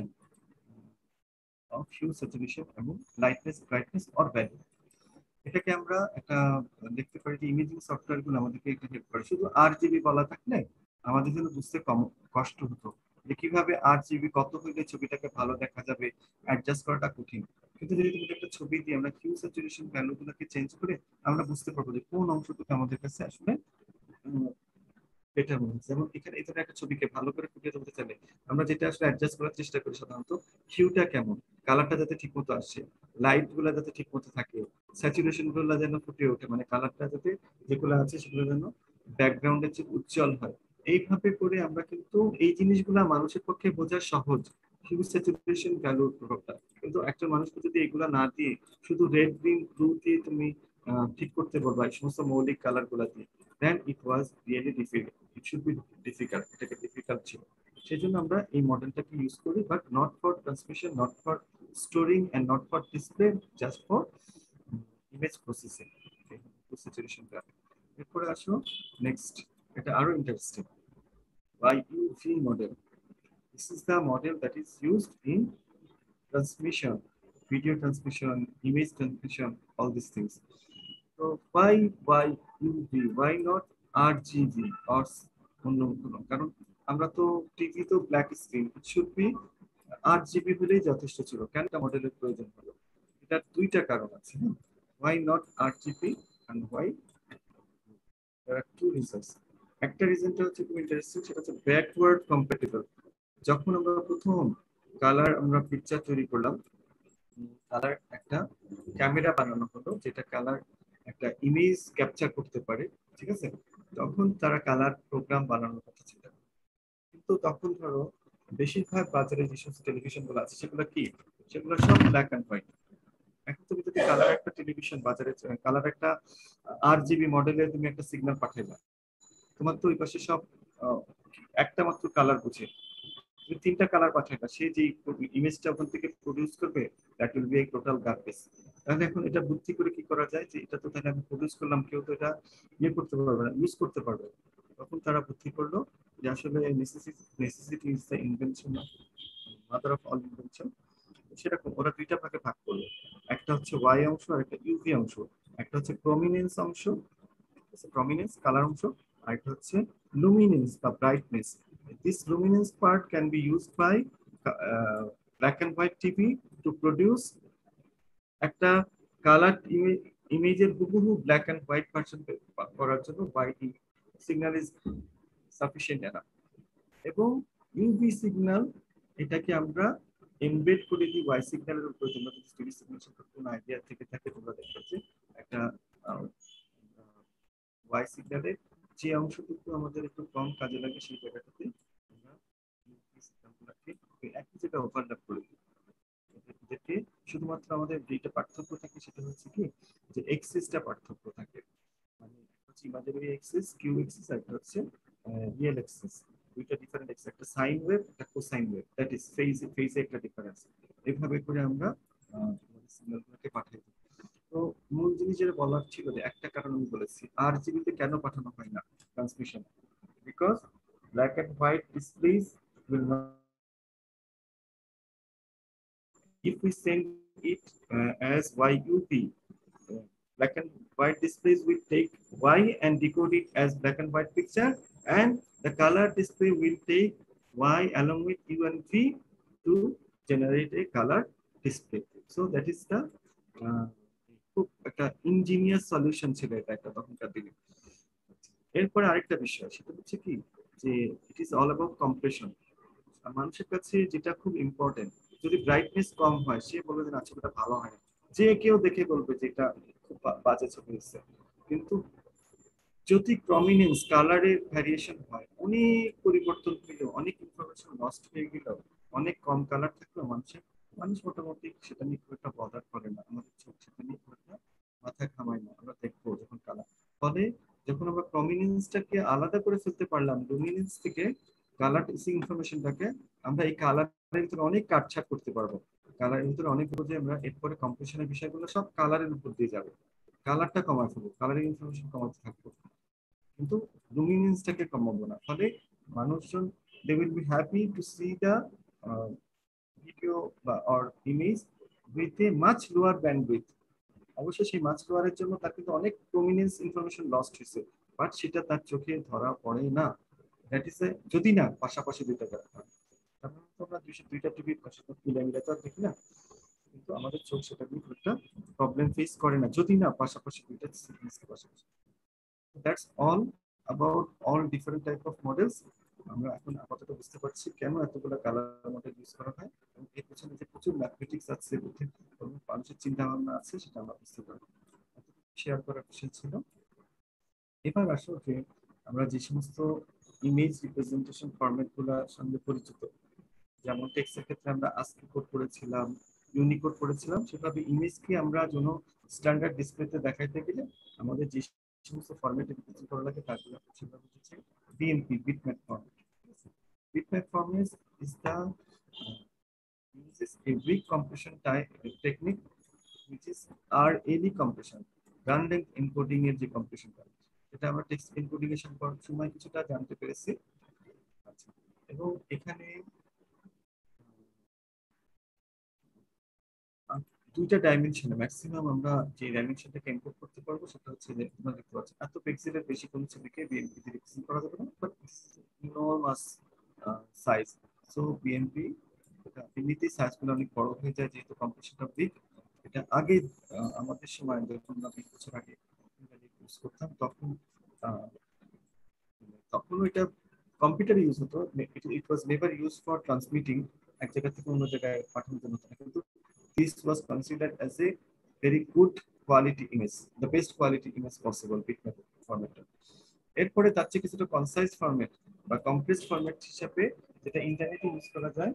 of hue, saturation এবং লাইটনেস, ব্রাইটনেস অর ভ্যালু। এটাকে আমরা একটা দেখতে পারি যে ইমেজিং সফটওয়্যার গুলো আমাদেরকে এটা হেল্প করে। শুধু RGB বলা থাকলে আমাদের জন্য বুঝতে কম কষ্ট হতো যে কিভাবে RGB কত হইলে ছবিটাকে ভালো দেখা যাবে, অ্যাডজাস্ট করাটা কঠিন। কিন্তু যদি তুমি একটা ছবি দিয়ে আমরা হিউ, স্যাচুরেশন, ভ্যালু গুলোকে চেঞ্জ করে আমরা বুঝতে পারবো যে কোন অংশটুকু আমাদের কাছে আসলে বেটার মনে হচ্ছে। যেমন এখানে এই ধরনের একটা ছবিকে ভালো করে ফুটিয়ে তুলতে চাইলে আমরা যেটা আসলে অ্যাডজাস্ট করার চেষ্টা করি সাধারণত, হিউটা কেমন, কালারটা যাতে ঠিক মতো আসে, লাইট গুলা যাতে ঠিক মতো থাকে, স্যাচুরেশন গুলো যেন ফুটে ওঠে, মানে কালারটা যাতে যেগুলো আছে সেগুলো যেন ব্যাকগ্রাউন্ডের চেয়ে উজ্জ্বল হয়। এইভাবে করে আমরা কিন্তু এই জিনিসগুলা মানুষের পক্ষে বোঝা সহজ, হিউ, স্যাচুরেশন, ভ্যালুর প্রভাবটা। কিন্তু একজন মানুষকে যদি এগুলা না দিয়ে শুধু রেড, গ্রিন, ব্লু দিয়ে তুমি ঠিক করতে পারবা, এই সমস্ত মৌলিক কালার গুলা দিয়ে, then it was really difficult, it should be difficult, এটাকে ডিফিকাল্ট ছিল। সেই জন্য আমরা এই মডেলটাকে ইউজ করি, but not for transmission, not for storing and not for display, just for image processing, situation. এরপরে আসো নেক্সট, এটা আরো interesting, YUV model. This is the model that is used in transmission, video transmission, image transmission, all these things. So why UV? Why not RGB or অন্য কোনো? কারণ আমরা তো TV তো black screen, it should be RGB হলেই যথেষ্ট ছিল, কেন এটা মডেলের প্রয়োজন হলো? এটার দুইটা কারণ আছে। Why not RGB and why? There are two reasons. একটা রিজনটা হচ্ছে খুব ইন্টারেস্টিং, সেটা হচ্ছে ব্যাকওয়ার্ড কম্প্যাটিবল। যখন আমরা প্রথম কালার আমরা পিকচার তৈরি করলাম, কালার একটা ক্যামেরা বানানো হলো যেটা কালার একটা ইমেজ ক্যাপচার করতে পারে, ঠিক আছে? তখন তারা কালার প্রোগ্রাম বানানোর কথা ছিল, কিন্তু তখন ধরো বেশিরভাগ বাজারে যে সমস্ত টেলিভিশন গুলো আছে সেগুলো কি, সেগুলো সব ব্ল্যাক অ্যান্ড হোয়াইট। এখন তুমি যদি কালার একটা টেলিভিশন বাজারে, কালার একটা RGB মডেলে তুমি একটা সিগন্যাল পাঠাইলা, তোমার তো ওই পাশে সব আহ, একটা মাত্র কালার বুঝে, তুমি তিনটা কালার পাঠাইবা, সে যে ইমেজটা ওখান থেকে প্রডিউস করবে that will be a total garbage. তাহলে এখন এটা বুদ্ধি করে কি করা যায়, যে এটা তো তাহলে আমি প্রডিউস করলাম, কেউ তো এটা ইয়ে করতে পারবে না, ইউজ করতে পারবে না। তখন তারা বুদ্ধি করলো যে আসলে necessity is the invention, mother of all invention. সেরকম ওরা দুইটা ভাগে ভাগ করলো, একটা হচ্ছে ওয়াই অংশ আর একটা ইউভি অংশ। একটা হচ্ছে প্রমিনেন্স অংশ, প্রমিনেন্স কালার অংশ, আর একটা হচ্ছে লুমিনেন্স বা brightness. This luminance part can be used by black and white TV to produce একটা কালার ইমেজের হুবহু ব্ল্যাক অ্যান্ড হোয়াইট ভার্সন করার জন্য white signal is sufficient enough. এবং ইউভি সিগন্যাল, এটাকে আমরা এমবেড করে দিই ওয়াই সিগন্যালের উপরে। তোমরা যদি টিভি সিগন্যাল সম্পর্কে কোনো আইডিয়া থেকে থাকে তোমরা দেখবে যে একটা ওয়াই সিগন্যালের যে অংশটুকু আমাদের একটু কম কাজে লাগে সেই জায়গাটাতে আমরা ইউভি সিগন্যালগুলোকে একই জায়গায় ওভারল্যাপ করে দিই। যেটি শুধুমাত্র আমাদের যেটা পার্থক্য থাকে সেটা হচ্ছে কি, যে এক্সিসটা পার্থক্য থাকে। মানে হচ্ছে ইমাজিনারি এক্সিস, কিউ এক্সিস, আর একটা হচ্ছে রিয়েল এক্সিস। দুইটা ডিফারেন্ট এক্সিস, একটা সাইন ওয়েভ, একটা কোসাইন ওয়েভ, দ্যাট ইজ ফেজে একটা ডিফারেন্স। এইভাবে করে আমরা সিগন্যালগুলোকে পাঠাই দিই। তো মূল জিনিস যেটা বলার ছিল, যে একটা কারণ আমি বলেছি আরজিবিতে কেন পাঠানো হয় না transmission, because black and white displays will not, if we send it as YUV, black and white displays will take Y and decode it as black and white picture, and the color display will take Y along with U and V to generate a color display. So that is the খুব একটা engineer solution ছিল এটা একটা তখনকার দিনে। এরপরে আরেকটা বিষয়, সেটা হচ্ছে কি, যে it is all about compression. মানুষের কাছে যেটা খুব ইম্পর্টেন্ট, যদি ব্রাইটনেস কম হয় সে বলবে যে না ছবিটা ভালো হয় না, যে কেউ দেখে বলবে যে এটা খুব বাজে ছবি হচ্ছে। কিন্তু যদি প্রমিনেন্স কালারের ভ্যারিয়েশন হয়, অনেক পরিবর্তন হইল, অনেক ইনফরমেশন লস্ট হয়ে গেল, অনেক কম কালার থাকলো, মানুষ মোটামুটি সেটা নিয়ে খুব একটা বদার করে না, আমাদের চোখ সেটা নিয়ে খুব একটা মাথা ঘামায় না, আমরা দেখবো যখন কালার। ফলে যখন আমরা প্রমিনেন্সটাকে আলাদা করে ফেলতে পারলাম লুমিনেন্স থেকে, কালার ইনফরমেশনটাকে আমরা এই কালারের ভিতরে অনেক কাটছাট করতে পারবো। কালারের ভিতরে অনেক যে আমরা এরপরে কম্পিটিশনের বিষয়গুলো সব কালারের উপর দিয়ে যাবে, কালারটা কমায় ফেলবো, কালারের ইনফরমেশন কমাতে থাকবো, কিন্তু লুমিনেন্সটাকে কমাবো না। ফলে মানুষজন they will be happy to see the video বা or image with a much lower bandwidth. অবশ্যই সেই মাছ লোয়ারের জন্য তার কিন্তু অনেক প্রমিনেন্স ইনফরমেশন লস্ট হয়েছে, বাট সেটা তার চোখে ধরা পড়ে না। দ্যাট ইজ যদি না পাশাপাশি দুইটা দেখা হয়, সাধারণত আমরা দুইটা টিভির পাশাপাশি তুলে মিলে তো আর দেখি না, কিন্তু আমাদের চোখ সেটা কিন্তু একটা প্রবলেম ফেস করে না যদি না পাশাপাশি দুইটা সিগন্যালকে পাশাপাশি। That's all about all different type of models. আমরা এখন আপাতত বুঝতে পারছি কেন এতগুলো কালার মডেল ইউজ করা হয়, এবং এর পেছনে যে প্রচুর ম্যাথমেটিক্স আছে, বুদ্ধি এবং মানুষের চিন্তা ভাবনা আছে, সেটা আমরা বুঝতে পারবো। শেয়ার করার বিষয় ছিল। এবার আসো যে আমরা যে সমস্ত ইমেজ রিপ্রেজেন্টেশন ফরম্যাট গুলোর সঙ্গে পরিচিত, যেমন টেক্সটের ক্ষেত্রে আমরা আস্কি কোড করেছিলাম, ইউনিকোড করেছিলাম, সেভাবে ইমেজকে আমরা যেন স্ট্যান্ডার্ড ডিসপ্লেতে দেখাইতে গেলে আমাদের যে সমস্ত ফরম্যাটে রিপ্রেজেন্ট করা লাগে তাগুলো সেভাবে হচ্ছে BMP, bitmap format. Bitmap format is the uses a weak compression type technique which is RLE compression, run length encoding এর যে কম্প্রেশনটা, এটা আমরা টেক্সট এনকোডিং এর সময় কিছুটা জানতে পেরেছি। আচ্ছা, এবং এখানে দুইটা ডাইমেনশনে ম্যাক্সিমাম আমরা যে ডাইমেনশনটাকে এনকোড করতে পারবো সেটা হচ্ছে যে তোমরা দেখতে পাচ্ছ এত পিক্সেলের বেশি কোনো ছবিকে বিএমপি তে রিপ্রেজেন্ট করা যাবে না, but enormous size. So BMP এটা এমনিতেই সাইজগুলো অনেক বড় হয়ে যায় যেহেতু কম্প্রেশনটা উইক। এটা আগে আমাদের সময় যখন আমরা 20 বছর আগে ইউজ করতাম তখন আহ, তখনও এটা কম্পিউটার ইউজ হতো, it was never use for transmitting এক জায়গা থেকে অন্য জায়গায় পাঠানোর জন্য, কিন্তু this was considered as a very good quality image, the best quality image possible bitmap format। এরপরে তার চেয়ে কিছুটা কনসাইজ ফরম্যাট বা কম্প্রেসড ফরম্যাট হিসেবে যেটা ইন্টারনেটে ইউজ করা যায়,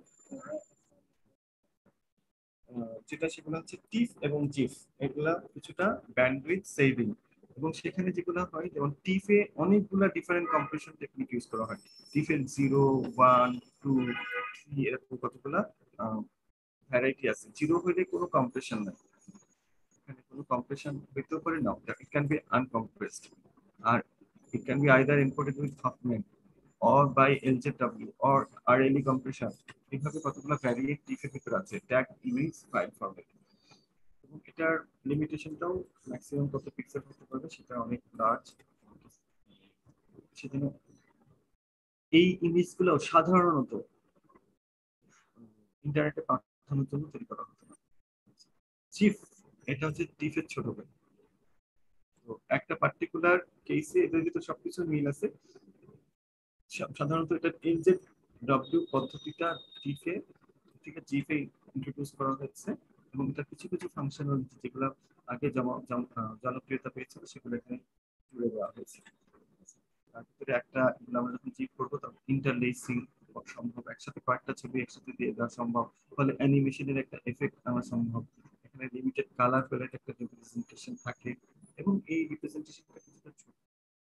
যেটা সেগুলো হচ্ছে টিফ এবং জিফ। এগুলা কিছুটা ব্যান্ডউইথ সেভিং, এবং সেখানে যেগুলো হয় যেমন টিফে অনেকগুলা ডিফারেন্ট কম্প্রেশন টেকনিক ইউজ করা হয়। টিফের 0, 1, 2, 3 এরকম কতগুলা ভ্যারাইটি আছে। জিরো হইলে কোনো কম্প্রেশন নাই, এখানে কোনো কম্প্রেশন হইতেও পারে না, ইট ক্যান বি আনকম্প্রেসড, আর it can be either encoded with Huffman or by LZW or RLE compression। এইভাবে কতগুলো ভ্যারিয়েন্ট টিফের ভিতরে আছে, ট্যাগ ইমেজ ফাইল ফরম্যাট, এবং এটার লিমিটেশনটাও ম্যাক্সিমাম কত পিক্সেল হতে পারবে সেটা অনেক লার্জ। সেজন্য এই ইমেজগুলো সাধারণত ইন্টারনেটে পাঠানোর জন্য তৈরি করা হতো না। চিফ, এটা হচ্ছে টিফের ছোট ভাই। তো একটা পার্টিকুলার কেসে এদের ভিতরে সবকিছু মিল আছে। সাধারণত এটা LZW পদ্ধতিটা টিফে থেকে জিফে ইন্ট্রোডিউস করা হয়েছে, এবং এটা কিছু কিছু ফাংশনালিটি যেগুলো আগে জনপ্রিয়তা পেয়েছিল সেগুলো এখানে জুড়ে দেওয়া হয়েছে। তার ভিতরে একটা, আমরা যখন জিপ করবো তখন ইন্টারলেসিং সম্ভব, একসাথে কয়েকটা ছবি একসাথে দিয়ে দেওয়া সম্ভব, ফলে অ্যানিমেশনের একটা এফেক্ট আনা সম্ভব। এখানে লিমিটেড কালার প্যালেট একটা রিপ্রেজেন্টেশন থাকে, এবং এই রিপ্রেজেন্টেশনটা কিছুটা ছোট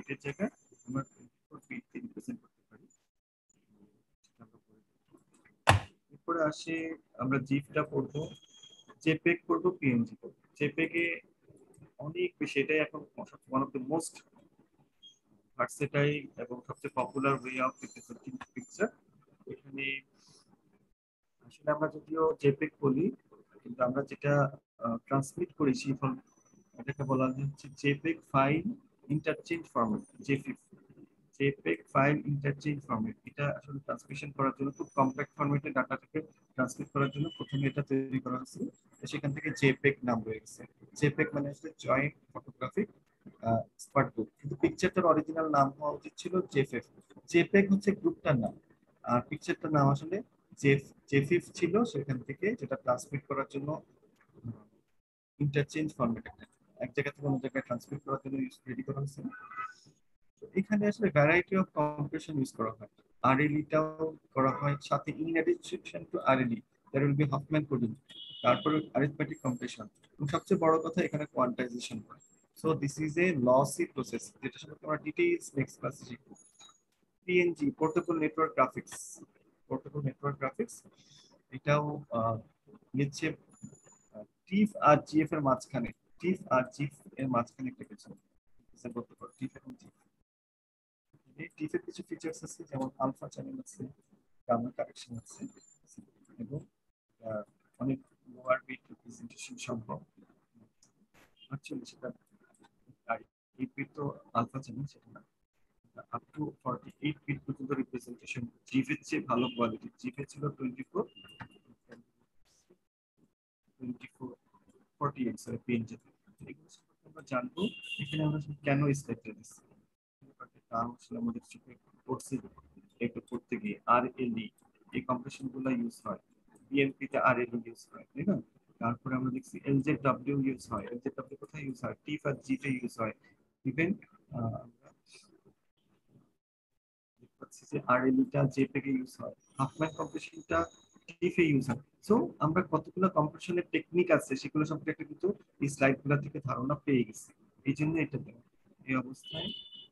বিটের জায়গায় আমরা 24 বিট দিয়ে রিপ্রেজেন্ট করতে পারি। এরপরে আসে আমরা জিপটা পড়বো, জেপেগ করবো, পিএনজি করবো। জেপেগে অনেক বেশি, এটাই এখন one of the most versatile এবং সবচেয়ে popular way of representing picture. এখানে আসলে আমরা যদিও জেপেগ বলি, কিন্তু আমরা যেটা ট্রান্সমিট করি সেই এটাকে বলা হচ্ছে JPEG file interchange format, JFIF. JPEG file interchange format, এটা আসলে ট্রান্সমিশন করার জন্য খুব কম্প্যাক্ট ফরম্যাটে ডাটাটাকে ট্রান্সমিট করার জন্য প্রথমে এটা তৈরি করা হয়েছিল। সেখান থেকে জেপেগ নাম হয়ে গেছে। জেপেগ মানে হচ্ছে জয়েন্ট ফটোগ্রাফিক এক্সপার্ট গ্রুপ, কিন্তু পিকচারটার অরিজিনাল নাম হওয়া উচিত ছিল জেফেফ। জেপেগ হচ্ছে গ্রুপটার নাম, আর পিকচারটার নাম আসলে জেফিফ ছিল। সেখান থেকে যেটা ট্রান্সমিট করার জন্য ইন্টারচেঞ্জ ফরম্যাট, এক জায়গা থেকে অন্য জায়গায় ট্রান্সমিট করার জন্য রেডি করা হয়েছে। এখানে আসলে ভ্যারাইটি অফ কম্প্রেশন ইউজ করা হয়, আরএলইটাও করা হয় সাথে। In addition to RLE there will be Huffman coding, তারপরে অ্যারিথমেটিক কম্প্রেশন, এবং সবচেয়ে বড় কথা এখানে কোয়ান্টাইজেশন হয়। So this is a lossy process, যেটা সম্পর্কে আমরা ডিটেইলস নেক্সট ক্লাসে শিখব। PNG, portable network graphics. Portable network graphics এটাও নিচ্ছে টিফ আর জিএফ এর মাঝখানে, টিফ আর জিএফ এর মাঝখানে একটা কিছু করতে পারো। টিফ এবং জিএফ, এই টিফের কিছু ফিচার্স আছে, যেমন আলফা চ্যানেল আছে, গামা কানেকশন আছে, এবং অনেক লোয়ার বিট রিপ্রেজেন্টেশন সম্ভব। অ্যাকচুয়ালি সেটা 8 বিট তো আলফা চ্যানেল, সেটা না, আপ টু 48 বিট পর্যন্ত রিপ্রেজেন্টেশন জিফের চেয়ে ভালো কোয়ালিটি। জিফে ছিল 24 48, সরি পিএনজি। এগুলো সম্পর্কে আমরা জানবো। এখানে আমরা কেন স্পেক্ট্রাল দিচ্ছি, নাম আসলে আমাদের চোখে পড়ছে একটু পড়তে গিয়ে। আরএলই এই কম্প্রেশন গুলো ইউজ হয়, বিএমপি তে আরএলই ইউজ হয়, তাই না? তারপরে আমরা দেখছি এলজেডডব্লিউ ইউজ হয়। এলজেডডব্লিউ কোথায় ইউজ হয়? টিফ আর জিতে ইউজ হয়। ইভেন আমরা দেখতে যে আরএলইটা জেপেগে ইউজ হয়, হাফম্যান কম্প্রেশনটা টিফে ইউজ হয়। সো আমরা কতগুলো কম্প্রেশনের টেকনিক আছে সেগুলো সম্পর্কে কিন্তু এই স্লাইডগুলো থেকে ধারণা পেয়ে গেছি, এই জন্য এটা দেওয়া। এই অবস্থায়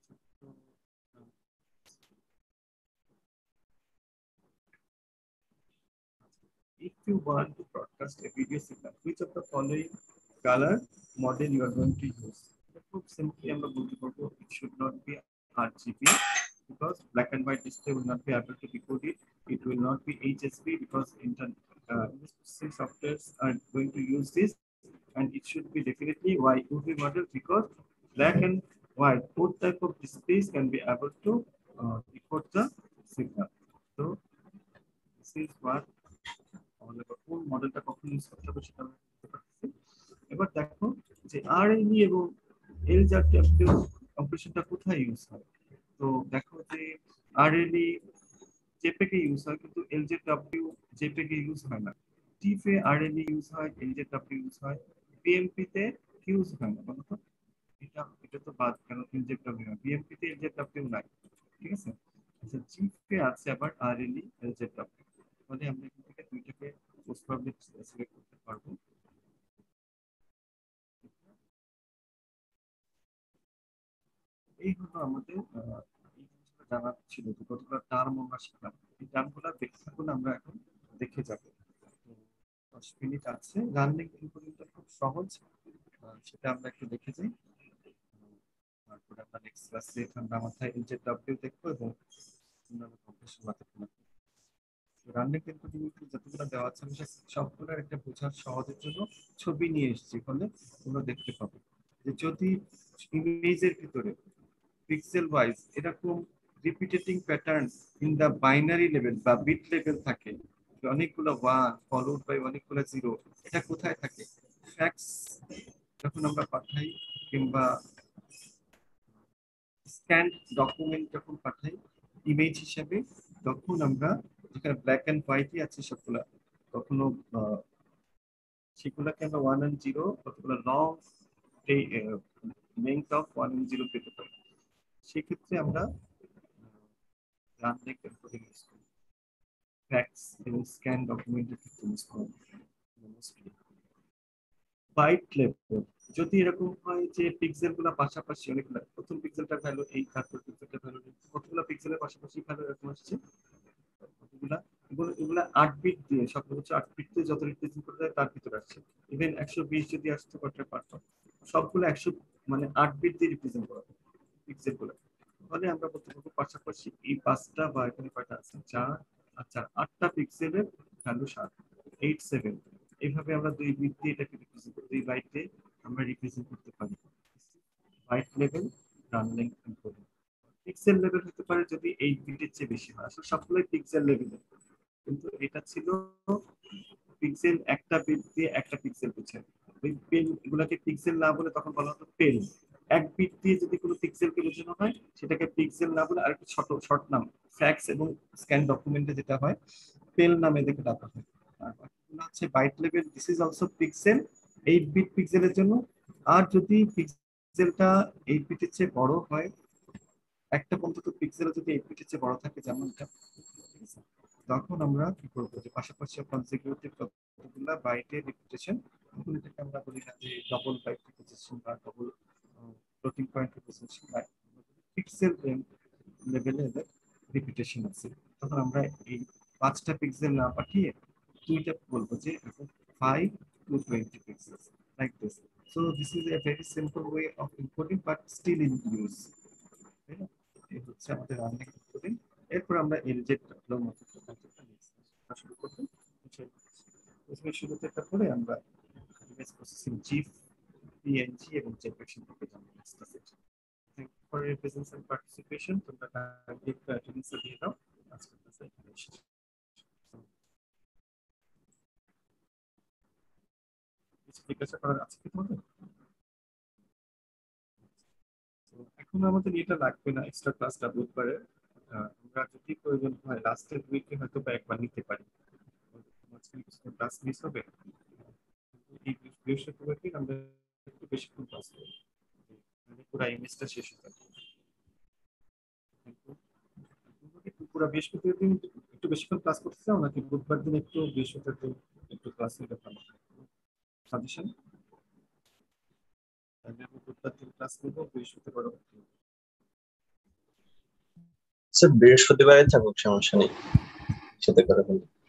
if you want to broadcast a video signal, which of the following color model you are going to use? খুব simply আমরা বলতে পারবো it should not be RGB because black and white display will not be able to decode it. It will not be HSP because softwares are going to use this, and it should be definitely YUV model because black and white both type of displays can be able to decode the signal. So this is what কোন মডেলটা কখন use করতে হবে সেটা আমরা বুঝতে পারতেছি। এবার দেখো যে আরএলই এবং এলজেডডব্লিউ কম্প্রেশনটা কোথায় ইউজ হয়। তো দেখো যে আরএলই জেপেগে ইউজ হয়, কিন্তু এলজেডডব্লিউ জেপেগে ইউজ হয় না। টিফে আরএলই ইউজ হয়, এলজেডডব্লিউ ইউজ হয়, বিএমপি তে ইউজ হয় না। বলো তো এটা এটা তো বাদ কেন, এলজেডডব্লিউ না, বিএমপি তে এলজেডডব্লিউ নাই, ঠিক আছে? আচ্ছা, জিপে আছে আবার আরএলই এলজেডডব্লিউ, তাহলে আমরা এখান থেকে দুইটাকে পোস্ট পাবলিক সিলেক্ট করতে পারবো। এই হলো আমাদের এই জিনিসটা জানার ছিল যে কতগুলো টার্ম আমরা শিখলাম। এই টার্মগুলোর ব্যাখ্যাগুলো আমরা এখন দেখে যাব। 10 মিনিট আছে, রানিং পর্যন্ত খুব সহজ, সেটা আমরা একটু দেখে যাই। তারপরে আমরা নেক্সট ক্লাসে ঠান্ডা মাথায় এলজেডডব্লিউ দেখবো এবং অন্যান্য কম্পিটিশন মাথায় রান্না কিন্তু যতগুলো দেওয়া আছে আমি সবগুলোর একটা বোঝার সহজের জন্য ছবি নিয়ে এসেছি, ফলে তোমরা দেখতে পাবে যে যদি ইমেজের ভিতরে পিক্সেল ওয়াইজ এরকম repeating pattern in the binary level বা বিট লেভেল থাকে, অনেকগুলো ওয়ান ফলোড বাই অনেকগুলো জিরো, এটা কোথায় থাকে? ফ্যাক্স যখন আমরা পাঠাই কিংবা স্ক্যান ডকুমেন্ট যখন পাঠাই ইমেজ হিসেবে, তখন আমরা যেখানে ব্ল্যাক এন্ড হোয়াইটই আছে সবগুলা, কখনো সেগুলাকে আমরা 1 and 0 কতগুলো লং লেংথ অফ 1 and 0 পেতে পারি। সেক্ষেত্রে আমরা রানলেক এনকোডিং ইউজ করি, ফ্যাক্স এবং স্ক্যান ডকুমেন্টের ক্ষেত্রে ইউজ করি। বাইট লেভেল যদি এরকম হয় যে পিক্সেল গুলা পাশাপাশি অনেকগুলো, প্রথম পিক্সেলটার ভ্যালু এই, তারপর পিক্সেলটার ভ্যালু কতগুলো পিক্সেলের পাশাপাশি ভ্যালু এরকম আসছে কতগুলা, এগুলা 8 বিট দিয়ে, সর্বোচ্চ 8 বিট দিয়ে যত রিপ্রেজেন্ট করা যায় তার ভিতরে আসছে। ইভেন 120 যদি আসতে পারতে পারতো, সবগুলো 100 মানে 8 বিট দিয়ে রিপ্রেজেন্ট করা পিক্সেল গুলো। তাহলে আমরা বলতে পারবো পাশাপাশি এই 5টা বা এখানে কয়টা আছে 4, আচ্ছা 8টা পিক্সেলের ভ্যালু 7, 8 7। এইভাবে আমরা 2 বিট দিয়ে এটাকে রিপ্রেজেন্ট করি, 2 বাইটে আমরা রিপ্রেজেন্ট করতে পারি। বাইট লেভেল রান লেংথ করি। পিক্সেল লেভেল হতে পারে যদি 8 বিটের চেয়ে বেশি হয়, আসলে সবগুলোই পিক্সেল লেভেলে, কিন্তু এটা ছিল পিক্সেল, একটা বিট দিয়ে একটা পিক্সেল বুঝে। ওই পেন এগুলাকে পিক্সেল না বলে তখন বলা হতো পেন। এক বিট দিয়ে যদি কোনো পিক্সেলকে বোঝানো হয় সেটাকে পিক্সেল না বলে আরেকটা ছোট শর্ট নাম, ফ্যাক্স এবং স্ক্যান ডকুমেন্টে যেটা হয় পেল নামে দেখে ডাকা হয়। আর বাকিগুলো হচ্ছে byte level, this is also pixel 8 bit পিক্সেলের জন্য। আর যদি পিক্সেলটা 8 বিটের চেয়ে বড় হয়, একটা পর্যন্ত পিক্সেল যদি 8 বিটের চেয়ে বড় থাকে যেমন এটা, ঠিক আছে, তখন আমরা কি করবো যে পাশাপাশি কনসিকিউটিভ কতগুলা বাইটের রিপিটেশন, তখন এটাকে আমরা বলি না যে ডবল বাইট রিপিটেশন বা ডবল ফ্লোটিং পয়েন্ট রিপিটেশন বা পিক্সেল লেভেলে এদের রিপিটেশন আছে। তখন আমরা এই 5টা পিক্সেল না পাঠিয়ে দুইটা বলবো যে 5 to 20 pixels like this. So this is a very simple way of encoding but still in use. তাই না? এই হচ্ছে আমাদের রানিং এনকোডিং। এরপর আমরা এলজেড ফ্লো মেথড শুরু করব। প্রথমে শুরুতে একটা করে আমরা ইমেজ প্রসেসিং জিএফ, পিএনজি এবং জেপিইজি সম্পর্কে জানবো। Thank you for your presence and participation. তোমরা কাইন্ডলি অ্যাটেন্ডেন্স দিয়ে দাও। আজকের ক্লাসে এখানে শেষ। কিছু জিজ্ঞাসা করার আছে কি তোমাদের? এখন আমাদের এটা লাগবে না, এক্সট্রা ক্লাসটা বুধবারে আমরা যদি প্রয়োজন হয় লাস্টের উইকে হয়তো বা একবার নিতে পারি, ক্লাস মিস হবে। এই বৃহস্পতিবার দিন আমরা একটু বেশিক্ষণ ক্লাস করব, মানে পুরো ইমেজটা শেষ হতে পারবে। একটু পুরো বৃহস্পতিবার দিন একটু বেশিক্ষণ ক্লাস করতে চাও নাকি বুধবার দিন একটু, বৃহস্পতিবার দিন একটু ক্লাস নিতে পারবো? সাজেশন, আমি বুধবার দিন ক্লাস করবো, বৃহস্পতিবার স্যার বৃহস্পতিবারে থাকুক, সমস্যা নেই, সাথে কথা বলি।